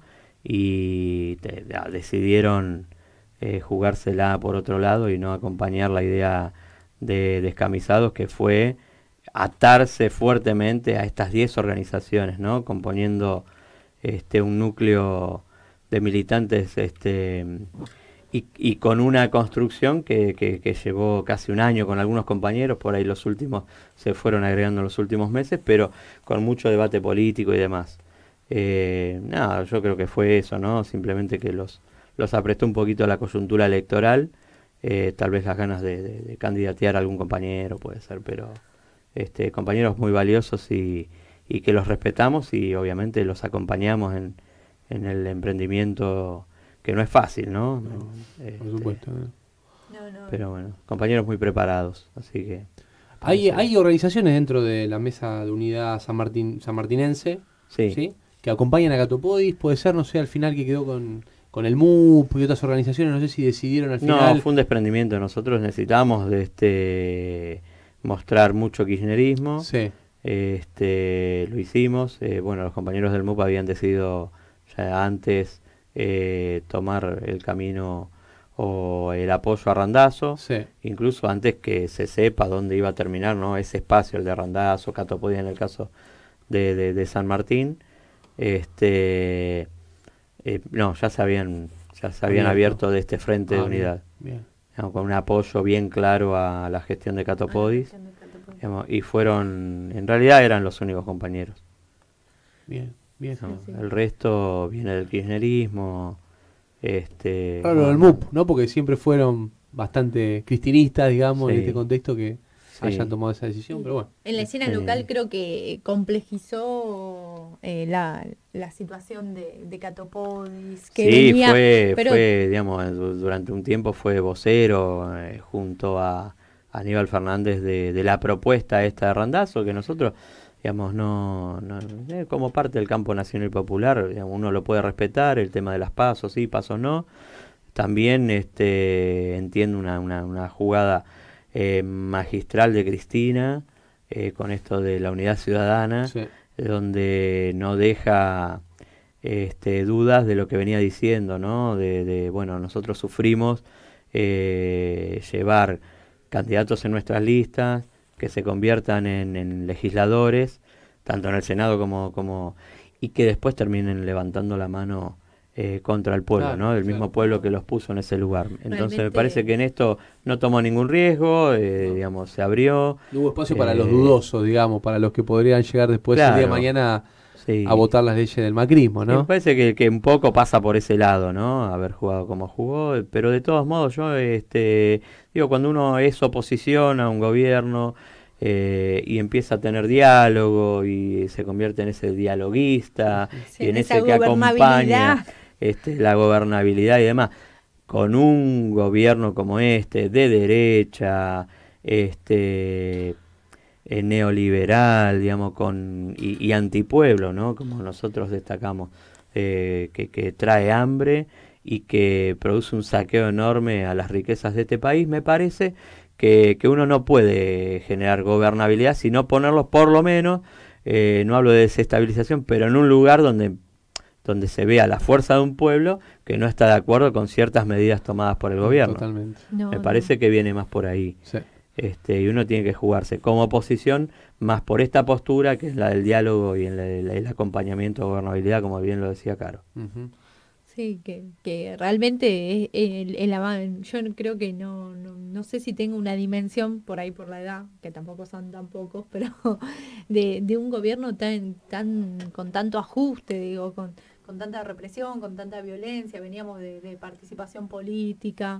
y te- ya decidieron eh, jugársela por otro lado y no acompañar la idea de Descamisados, que fue atarse fuertemente a estas diez organizaciones, ¿no? Componiendo este un núcleo de militantes este y, y con una construcción que, que, que llevó casi un año con algunos compañeros, por ahí los últimos se fueron agregando en los últimos meses, pero con mucho debate político y demás. Eh, nada, yo creo que fue eso, ¿no? Simplemente que los, los apretó un poquito la coyuntura electoral, eh, tal vez las ganas de, de, de candidatear a algún compañero, puede ser, pero este, compañeros muy valiosos y, y que los respetamos y obviamente los acompañamos en, en el emprendimiento, que no es fácil, ¿no? No, Este, por supuesto. ¿no? No, no. Pero bueno, compañeros muy preparados, así que... Hay, hay organizaciones dentro de la mesa de unidad San Martín, sanmartinense, Sí. que acompañan a Catopodis. Puede ser, no sé, al final que quedó con, con el M U P y otras organizaciones, no sé si decidieron al final. No, fue un desprendimiento. Nosotros necesitamos de este mostrar mucho kirchnerismo. Sí. Este, lo hicimos. Eh, bueno, los compañeros del M U P habían decidido ya antes eh, tomar el camino o el apoyo a Randazzo, Sí. incluso antes que se sepa dónde iba a terminar, ¿no? Ese espacio, el de Randazzo, Catopodis en el caso de, de, de San Martín. Este, eh, no, ya se habían, ya se habían Abierto. abierto de este frente Ah, de bien, unidad, bien. digamos, con un apoyo bien claro a la gestión de Catopodis, digamos, y fueron, en realidad eran los únicos compañeros. Bien, bien. ¿no? El resto viene del kirchnerismo. Este, Claro, lo del M U P, ¿no? Porque siempre fueron bastante cristinistas, digamos, en Sí. este contexto, que Sí. hayan tomado esa decisión, pero bueno. En la escena Este, local creo que complejizó eh, la, la situación de, de Catopodis. Que sí, venía, fue, pero fue, digamos, du- durante un tiempo fue vocero eh, junto a Aníbal Fernández de, de la propuesta esta de Randazzo, que nosotros, digamos, no, no eh, como parte del campo nacional y popular, digamos, uno lo puede respetar, el tema de las pasos, sí, pasos no. También este, entiendo una, una, una jugada eh, magistral de Cristina eh, con esto de la unidad ciudadana, Sí. donde no deja este, dudas de lo que venía diciendo, ¿no? De, de bueno, nosotros sufrimos eh, llevar candidatos en nuestras listas, que se conviertan en, en legisladores, tanto en el Senado como, como y que después terminen levantando la mano eh, contra el pueblo, claro, ¿no? El claro. mismo pueblo que los puso en ese lugar. Entonces Realmente... me parece que en esto no tomó ningún riesgo, eh, no. digamos, se abrió. No hubo espacio eh, para los dudosos, digamos, para los que podrían llegar después claro. el día de mañana sí. a votar las leyes del macrismo, ¿no? Me parece que, que un poco pasa por ese lado, ¿no? Haber jugado como jugó, pero de todos modos yo, este, digo, cuando uno es oposición a un gobierno eh, y empieza a tener diálogo y se convierte en ese dialoguista sí, y en ese que acompaña este, la gobernabilidad y demás, con un gobierno como este, de derecha, este... Eh, neoliberal, digamos, con y, y antipueblo, ¿no? Como nosotros destacamos, eh, que, que trae hambre y que produce un saqueo enorme a las riquezas de este país, me parece que, que uno no puede generar gobernabilidad, sino ponerlos por lo menos, eh, no hablo de desestabilización, pero en un lugar donde, donde se vea la fuerza de un pueblo que no está de acuerdo con ciertas medidas tomadas por el gobierno. Totalmente. No, me parece no. que viene más por ahí. Sí. Este, y uno tiene que jugarse como oposición más por esta postura que es la del diálogo y el, el, el acompañamiento a gobernabilidad, como bien lo decía Caro. Uh-huh. Sí, que, que realmente es el, el avance. Yo creo que no, no no sé si tengo una dimensión por ahí por la edad, que tampoco son tan pocos, pero de, de un gobierno tan tan con tanto ajuste, digo, con, con tanta represión, con tanta violencia. Veníamos de, de participación política,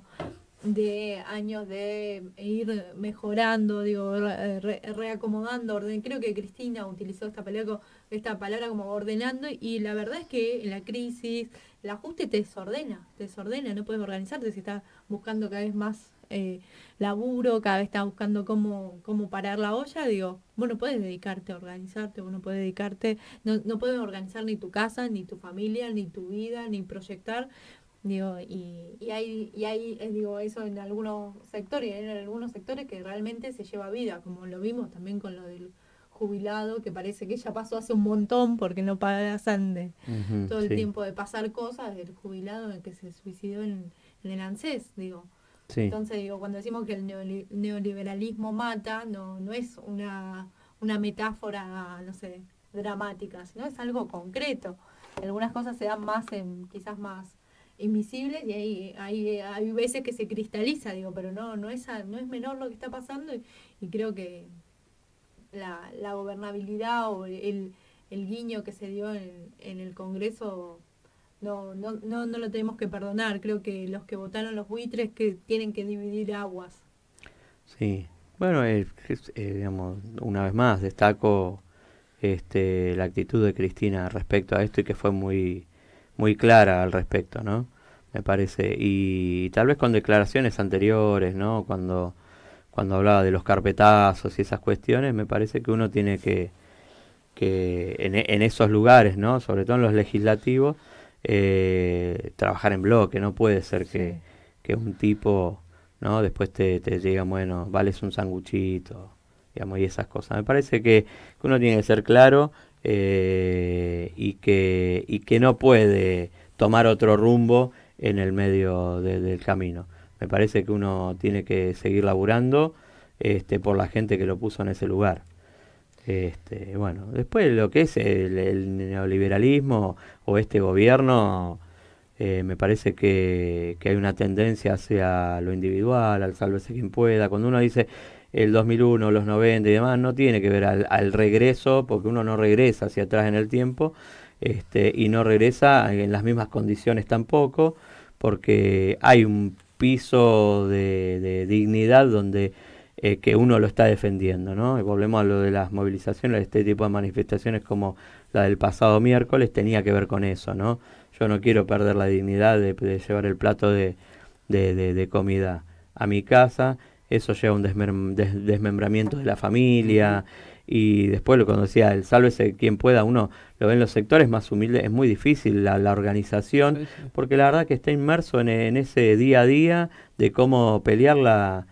de años de ir mejorando, digo, re, reacomodando, orden. Creo que Cristina utilizó esta palabra, esta palabra como ordenando, y la verdad es que la crisis, el ajuste te desordena, te desordena, no puedes organizarte si estás buscando cada vez más eh, laburo, cada vez estás buscando cómo, cómo parar la olla, digo, vos no puedes dedicarte a organizarte, vos no puedes dedicarte, no, no puedes organizar ni tu casa, ni tu familia, ni tu vida, ni proyectar. Digo, y, y hay, y hay eh, digo, eso en algunos sectores, en algunos sectores que realmente se lleva vida, como lo vimos también con lo del jubilado, que parece que ya pasó hace un montón, porque no pasan de uh-huh, todo el sí. tiempo de pasar cosas, del jubilado que se suicidó en, en el ANSES, digo. Sí. Entonces, digo, cuando decimos que el neoli- neoliberalismo mata, no, no es una, una metáfora, no sé, dramática, sino es algo concreto. Algunas cosas se dan más, en, quizás más invisibles, y hay, hay, hay veces que se cristaliza, digo, pero no no es no es menor lo que está pasando, y, y creo que la, la gobernabilidad o el, el guiño que se dio en, en el Congreso no, no, no, no lo tenemos que perdonar. Creo que los que votaron los buitres que tienen que dividir aguas. Sí, bueno, eh, eh, digamos, una vez más destaco este, la actitud de Cristina respecto a esto, y que fue muy muy clara al respecto, ¿no? Me parece, y tal vez con declaraciones anteriores, ¿no? Cuando cuando hablaba de los carpetazos y esas cuestiones, me parece que uno tiene que, que en, en esos lugares, ¿no? Sobre todo en los legislativos, eh, trabajar en bloque. No puede ser que, sí. que un tipo, ¿no? Después te, te diga, bueno, vales un sanguchito, digamos, y esas cosas. Me parece que, que uno tiene que ser claro, Eh, y que y que no puede tomar otro rumbo en el medio de, del camino. Me parece que uno tiene que seguir laburando este, por la gente que lo puso en ese lugar. Este, bueno, después lo que es el, el neoliberalismo o este gobierno, eh, me parece que, que hay una tendencia hacia lo individual, al sálvese quien pueda. Cuando uno dice el dos mil uno, los noventa y demás, no tiene que ver al, al regreso, porque uno no regresa hacia atrás en el tiempo, este, y no regresa en las mismas condiciones tampoco, porque hay un piso de, de dignidad donde eh, que uno lo está defendiendo, ¿no? Y volvemos a lo de las movilizaciones, este tipo de manifestaciones como la del pasado miércoles, tenía que ver con eso, ¿no? Yo no quiero perder la dignidad de, de llevar el plato de, de, de, de comida a mi casa. Eso lleva a un desmem- des- desmembramiento de la familia, y después lo cuando decía el sálvese quien pueda, uno lo ve en los sectores más humildes, es muy difícil la, la organización, sí, sí. porque la verdad que está inmerso en, en ese día a día de cómo pelearla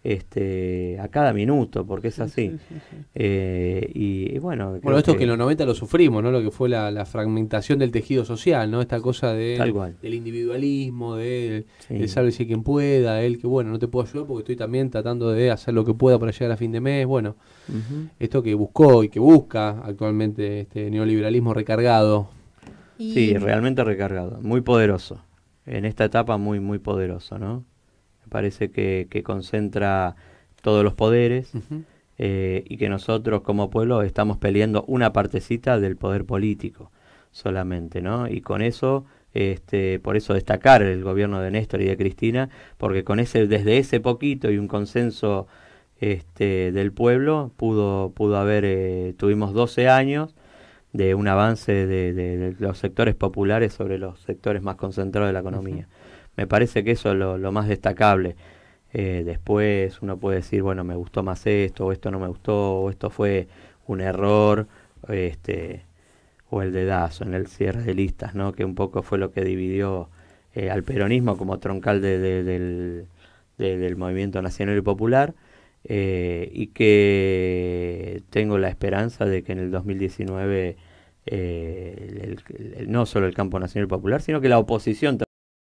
este, a cada minuto, porque es así. Sí, sí, sí. Eh, y, y bueno, Bueno, esto que, que en los noventa lo sufrimos, ¿no? Lo que fue la, la fragmentación del tejido social, ¿no? Esta cosa de, Tal cual. del individualismo, de, Sí. de sálvese quien pueda, el que, bueno, no te puedo ayudar porque estoy también tratando de hacer lo que pueda para llegar a fin de mes. Bueno, Ujú. esto que buscó y que busca actualmente este neoliberalismo recargado. Y Sí, realmente recargado, muy poderoso. En esta etapa muy, muy poderoso, ¿no? Me parece que, que concentra todos los poderes. Ujú. Eh, y que nosotros como pueblo estamos peleando una partecita del poder político solamente, ¿no? Y con eso, este, por eso destacar el gobierno de Néstor y de Cristina, porque con ese, desde ese poquito y un consenso este, del pueblo, pudo, pudo haber, eh, tuvimos doce años de un avance de, de, de los sectores populares sobre los sectores más concentrados de la economía. Uh-huh. Me parece que eso es lo, lo más destacable. Eh, después uno puede decir, bueno, me gustó más esto, o esto no me gustó, o esto fue un error, este, o el dedazo en el cierre de listas, ¿no? Que un poco fue lo que dividió eh, al peronismo como troncal de, de, del, de, del movimiento nacional y popular, eh, y que tengo la esperanza de que en el dos mil diecinueve eh, el, el, el, no solo el campo nacional y popular, sino que la oposición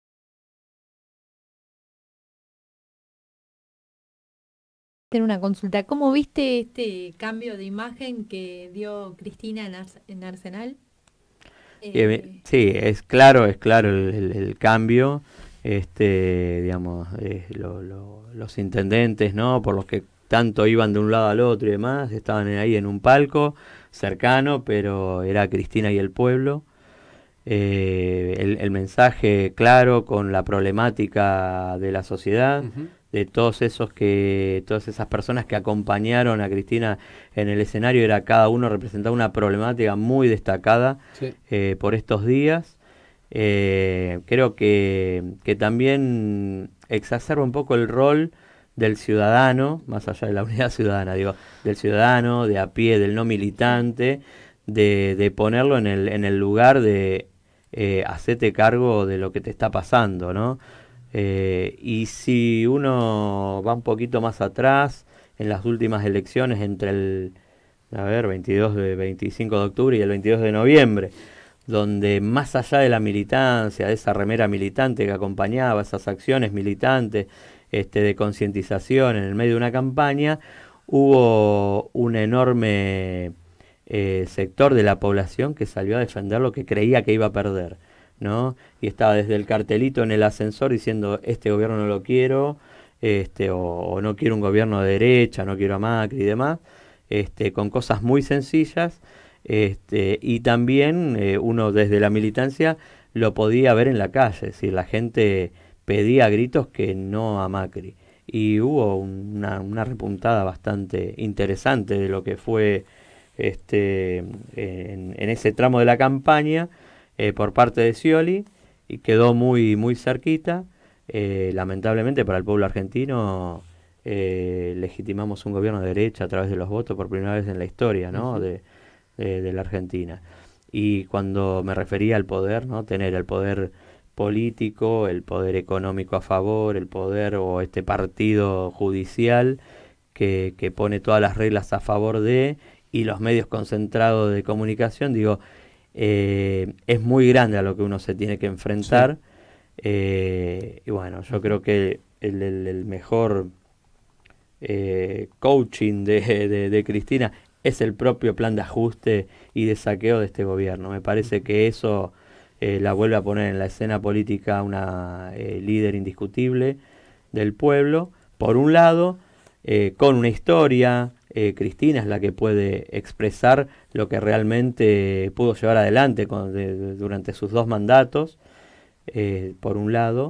tener una consulta. ¿Cómo viste este cambio de imagen que dio Cristina en, Ars en Arsenal? Eh, eh, sí, es claro, es claro el, el, el cambio. Este, digamos, eh, lo, lo, los intendentes, ¿no? Por los que tanto iban de un lado al otro y demás, estaban ahí en un palco cercano, pero era Cristina y el pueblo. Eh, el, el mensaje claro con la problemática de la sociedad. Uh-huh. De todos esos que, todas esas personas que acompañaron a Cristina en el escenario, era cada uno representaba una problemática muy destacada sí. eh, por estos días. Eh, creo que, que también exacerba un poco el rol del ciudadano, más allá de la unidad ciudadana, digo, del ciudadano, de a pie, del no militante, de, de ponerlo en el, en el lugar de eh, hacerte cargo de lo que te está pasando, ¿no? Eh, y si uno va un poquito más atrás, en las últimas elecciones entre el a ver, veintidós de veinticinco de octubre y el veintidós de noviembre, donde más allá de la militancia, de esa remera militante que acompañaba esas acciones militantes este, de concientización en el medio de una campaña, hubo un enorme eh, sector de la población que salió a defender lo que creía que iba a perder, ¿no? Y estaba desde el cartelito en el ascensor diciendo este gobierno no lo quiero, este, o, o no quiero un gobierno de derecha, no quiero a Macri y demás, este, con cosas muy sencillas, este, y también eh, uno desde la militancia lo podía ver en la calle, es decir, la gente pedía a gritos que no a Macri, y hubo una, una repuntada bastante interesante de lo que fue este, en, en ese tramo de la campaña, Eh, por parte de Scioli, y quedó muy muy cerquita. Eh, lamentablemente para el pueblo argentino eh, legitimamos un gobierno de derecha a través de los votos por primera vez en la historia, ¿no? Uh-huh. de, de, de la Argentina. Y cuando me refería al poder, ¿no? Tener el poder político, el poder económico a favor, el poder o este partido judicial que, que pone todas las reglas a favor de, y los medios concentrados de comunicación, digo, Eh, es muy grande a lo que uno se tiene que enfrentar. Sí. Eh, y bueno, yo creo que el, el, el mejor eh, coaching de, de, de Cristina es el propio plan de ajuste y de saqueo de este gobierno. Me parece que eso eh, la vuelve a poner en la escena política una eh, líder indiscutible del pueblo, por un lado, eh, con una historia. Eh, Cristina es la que puede expresar lo que realmente pudo llevar adelante con, de, de, durante sus dos mandatos, eh, por un lado,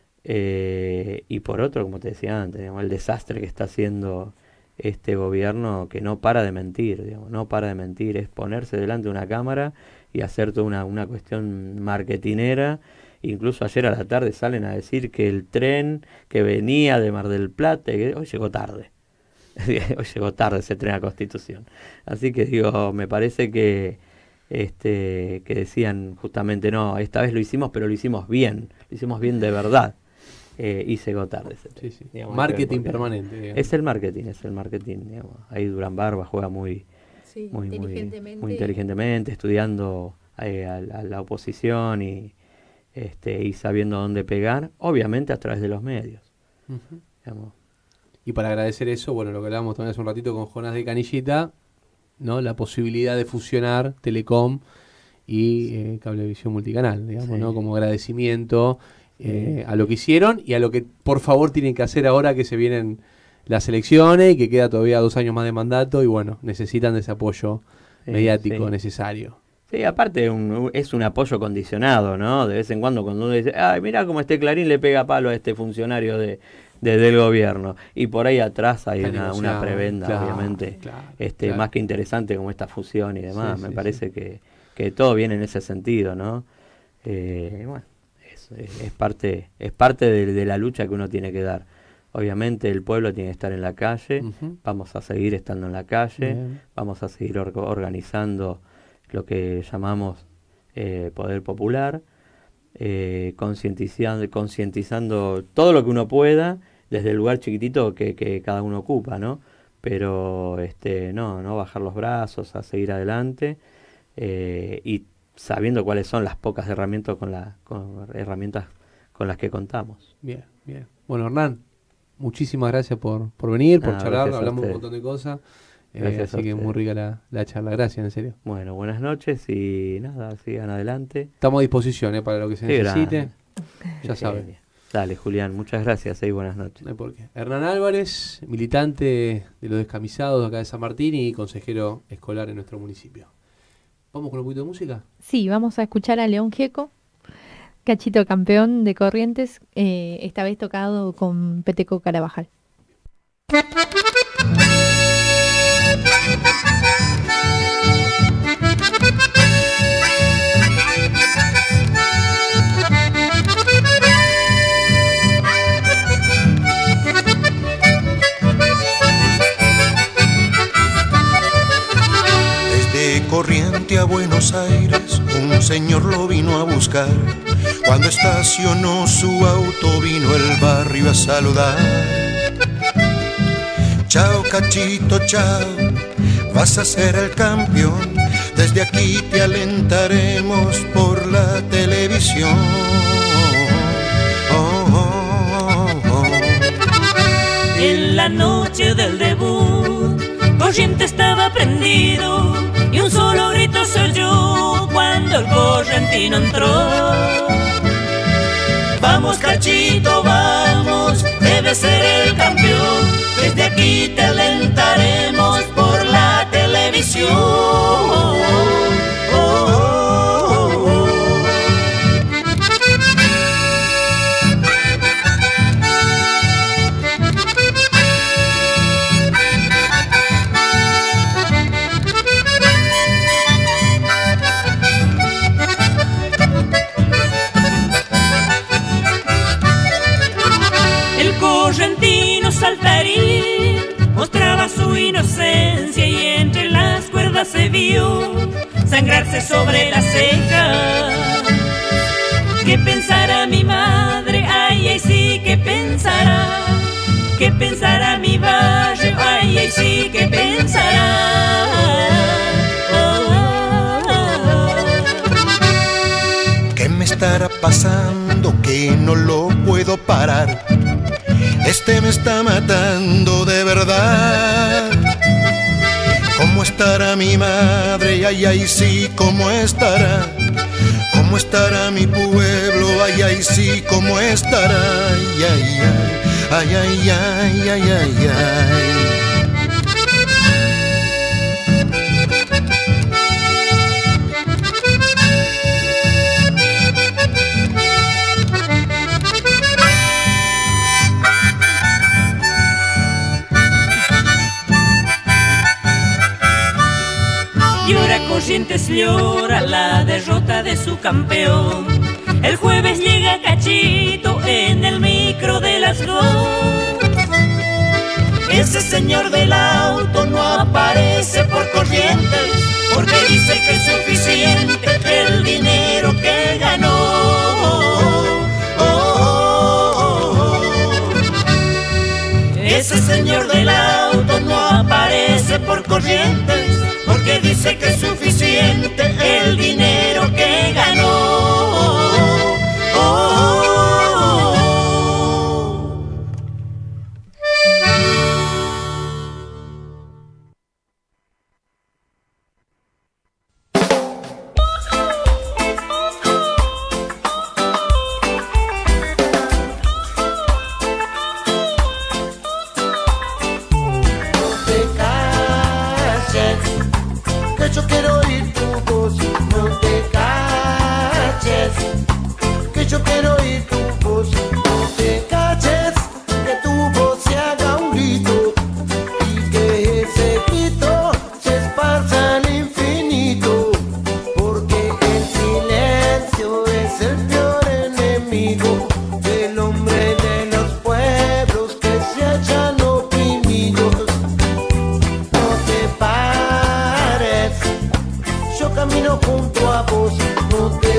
eh, y por otro, como te decía antes, digamos, el desastre que está haciendo este gobierno, que no para de mentir, digamos, no para de mentir, es ponerse delante de una cámara y hacer toda una, una cuestión marketinera. Incluso ayer a la tarde salen a decir que el tren que venía de Mar del Plata, que hoy llegó tarde. Hoy llegó tarde ese tren a Constitución. Así que digo, me parece que este que decían justamente, no, esta vez lo hicimos, pero lo hicimos bien, lo hicimos bien de verdad. eh, y llegó tarde. Sí, sí. Digamos, marketing porque permanente. Digamos. Es el marketing, es el marketing. Digamos. Ahí Durán Barba juega muy, sí, muy, inteligentemente. muy, muy inteligentemente, estudiando eh, a, a la oposición y, este, y sabiendo dónde pegar, obviamente a través de los medios. Uh-huh. Digamos. Y para agradecer eso, bueno, lo que hablábamos también hace un ratito con Jonás de Canillita, ¿no? La posibilidad de fusionar Telecom y eh, Cablevisión Multicanal, digamos, sí. ¿no? Como agradecimiento eh, a lo que hicieron y a lo que por favor tienen que hacer ahora que se vienen las elecciones y que queda todavía dos años más de mandato y bueno, necesitan de ese apoyo sí, mediático sí. necesario. Sí, aparte un, es un apoyo condicionado, ¿no? De vez en cuando cuando uno dice, ay, mirá cómo este Clarín le pega palo a este funcionario de... De, del gobierno, y por ahí atrás hay una, una prebenda, claro, obviamente, claro, este, claro. más que interesante como esta fusión y demás, sí, me sí, parece sí. Que, que todo viene en ese sentido, ¿no? Eh, bueno, es, es parte, es parte de, de la lucha que uno tiene que dar. Obviamente el pueblo tiene que estar en la calle, uh-huh. vamos a seguir estando en la calle, Bien. vamos a seguir or- organizando lo que llamamos eh, poder popular, eh, concientizando, concientizando todo lo que uno pueda, desde el lugar chiquitito que, que cada uno ocupa, ¿no? Pero este, no, no bajar los brazos, a seguir adelante eh, y sabiendo cuáles son las pocas herramientas con, la, con herramientas con las que contamos. Bien, bien. Bueno, Hernán, muchísimas gracias por, por venir, por ah, charlar, hablamos un montón de cosas. Eh, así que muy rica la, la charla, gracias, en serio. Bueno, buenas noches y nada, sigan adelante. Estamos a disposición eh, para lo que se Qué necesite. Grande. Ya saben. Dale, Julián, muchas gracias y buenas noches. No hay por qué. Hernán Álvarez, militante de los descamisados acá de San Martín y consejero escolar en nuestro municipio. ¿Vamos con un poquito de música? Sí, vamos a escuchar a León Gieco, Cachito Campeón de Corrientes, eh, esta vez tocado con Peteco Carabajal. Corriente a Buenos Aires, un señor lo vino a buscar. Cuando estacionó su auto vino el barrio a saludar. Chao Cachito, chao, vas a ser el campeón. Desde aquí te alentaremos por la televisión. Oh, oh, oh. En la noche del debut, Corriente estaba prendido y un solo grito se oyó cuando el correntino entró. Vamos Cachito, vamos, debes ser el campeón. Desde aquí te alentaremos por la televisión. Oh, oh, oh, oh. Correntino saltarín mostraba su inocencia y entre las cuerdas se vio sangrarse sobre la ceja. ¿Qué pensará mi madre? Ay, ay, sí, ¿qué pensará? ¿Qué pensará mi barrio? Ay, ay, sí, ¿qué pensará? Oh, oh, oh. ¿Qué me estará pasando que no lo puedo parar? Este me está matando de verdad. ¿Cómo estará mi madre? Ay, ay, sí, ¿cómo estará? ¿Cómo estará mi pueblo? Ay, ay, sí, ¿cómo estará? Ay, ay, ay, ay, ay, ay, ay, ay. Corrientes llora la derrota de su campeón. El jueves llega Cachito en el micro de las dos. Ese señor del auto no aparece por Corrientes porque dice que es suficiente el dinero que ganó. Oh, oh, oh, oh. quiero oír tu voz. No te calles, que tu voz se haga un grito y que ese grito se esparza al infinito, porque el silencio es el peor enemigo del hombre de los pueblos que se hallan oprimidos. No te pares, yo camino junto a vos. No te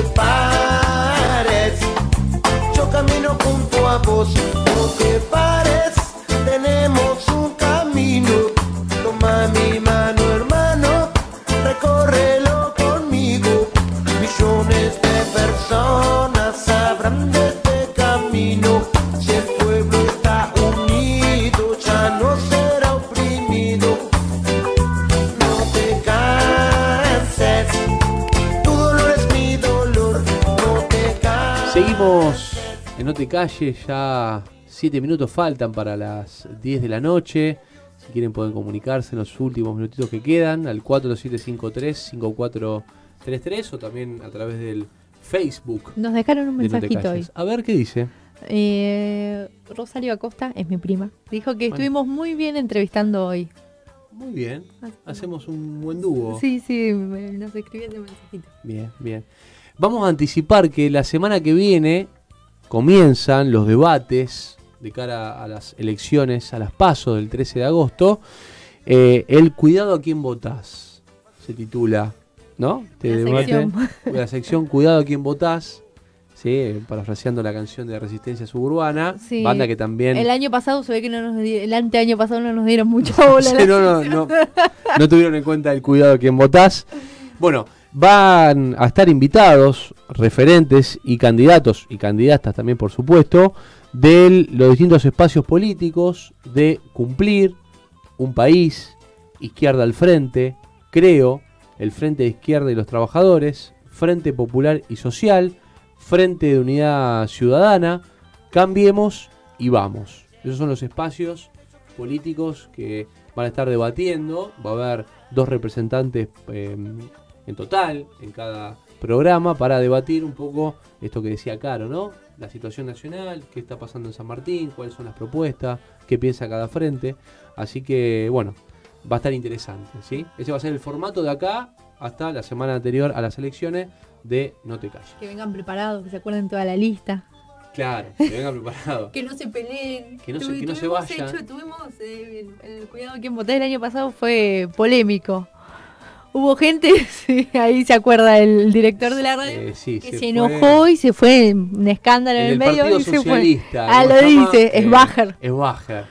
pares, yo camino junto a vos. No te pares, tenemos un camino. Toma mi mano, hermano, recórrelo conmigo. Millones de personas sabrán de este camino. Si el pueblo está unido, ya no será oprimido. No te canses, tu dolor es mi dolor. No te canses. Seguimos en No Te Calles, ya siete minutos faltan para las diez de la noche. Si quieren pueden comunicarse en los últimos minutitos que quedan al cuatro siete cinco tres, cinco cuatro tres tres o también a través del Facebook. Nos dejaron un de No Te mensajito hoy. Calles. A ver qué dice. Eh, Rosario Acosta es mi prima. Dijo que Bueno. estuvimos muy bien entrevistando hoy. Muy bien, hacemos un buen dúo. Sí, sí, me- nos escribió ese mensajito. Bien, bien. Vamos a anticipar que la semana que viene comienzan los debates de cara a las elecciones, a las PASO del trece de agosto. Eh, el cuidado a quién votás, se titula, ¿no? Este La debate, sección. la sección Cuidado a quién votás, ¿sí? Parafraseando la canción de Resistencia Suburbana, Sí. banda que también... El año pasado se ve que no nos di- el anteaño pasado no nos dieron mucha bola. a Sí, la no, no, sección. no, no tuvieron en cuenta el cuidado a quien votás. Bueno, van a estar invitados referentes y candidatos y candidatas también, por supuesto, de los distintos espacios políticos de Cumplir, Un País, Izquierda al Frente, Creo, el Frente de Izquierda y los Trabajadores, Frente Popular y Social, Frente de Unidad Ciudadana, Cambiemos y Vamos. Esos son los espacios políticos que van a estar debatiendo. Va a haber dos representantes eh, en total en cada programa para debatir un poco esto que decía Caro, ¿no? La situación nacional, qué está pasando en San Martín, cuáles son las propuestas, qué piensa cada frente. Así que, bueno, va a estar interesante, ¿sí? Ese va a ser el formato de acá hasta la semana anterior a las elecciones de No Te Calles. Que vengan preparados, que se acuerden toda la lista. Claro, que vengan preparados. Que no se peleen. Que no se- Tuvi- que no se tuvimos vayan. hecho- tuvimos eh, el, el cuidado a quien voté el año pasado fue polémico. Hubo gente, sí, ahí se acuerda el director de la radio, Eh, sí, que se se, fue- enojó y se fue en un escándalo en En el el medio Partido y se fue. Socialista. Ah, ¿cómo lo se llama? dice, es Eh, Bajer. Es Bajer.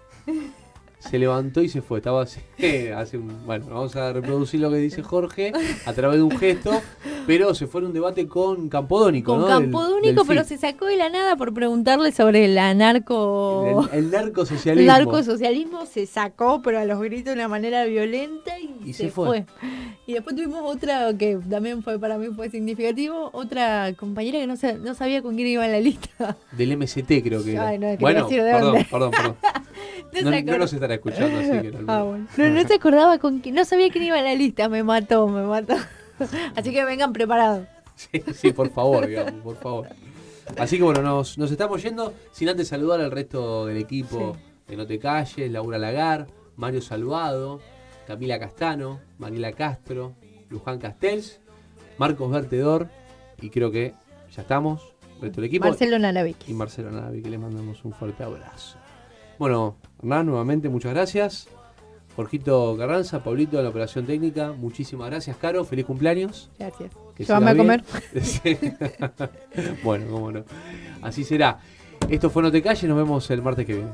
Se levantó y se fue. Estaba así. Hace un, bueno, vamos a reproducir lo que dice Jorge a través de un gesto. Pero se fue en un debate con Campodónico, Con ¿no? Del- Campodónico, del pero F I. se sacó de la nada por preguntarle sobre el anarco... El, el El narcosocialismo. narcosocialismo se sacó, pero a los gritos de una manera violenta y, Y se, se fue. fue. Y después tuvimos otra que también fue para mí fue significativo, otra compañera que no, sa- no sabía con quién iba en la lista. Del M C T, creo que era. Ay, no, quería bueno, decir de perdón, dónde. perdón, perdón. No No, se no acor- nos estará escuchando, así que no. Ah, bueno. No, no se acordaba con quién, no sabía quién iba en la lista, me mató, me mató. Así que vengan preparados. Sí, sí, por favor, digamos, por favor. Así que bueno, nos, nos estamos yendo sin antes saludar al resto del equipo de No Te Calles, Laura Lagar, Mario Salvado, Camila Castano, Mariela Castro, Luján Castells, Marcos Vertedor y creo que ya estamos, el resto del equipo. Marcelo Naravik. Y Marcelo Navi, que le mandamos un fuerte abrazo. Bueno, Hernán, nuevamente muchas gracias. Jorgito Carranza, Pablito de la operación técnica, muchísimas gracias, Caro, feliz cumpleaños. Gracias. Que Llévame a siga comer. bien. Sí. Bueno, cómo no. Así será. Esto fue No Te Calles, nos vemos el martes que viene.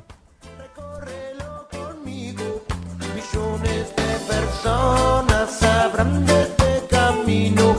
Millones de personas sabrán de este camino.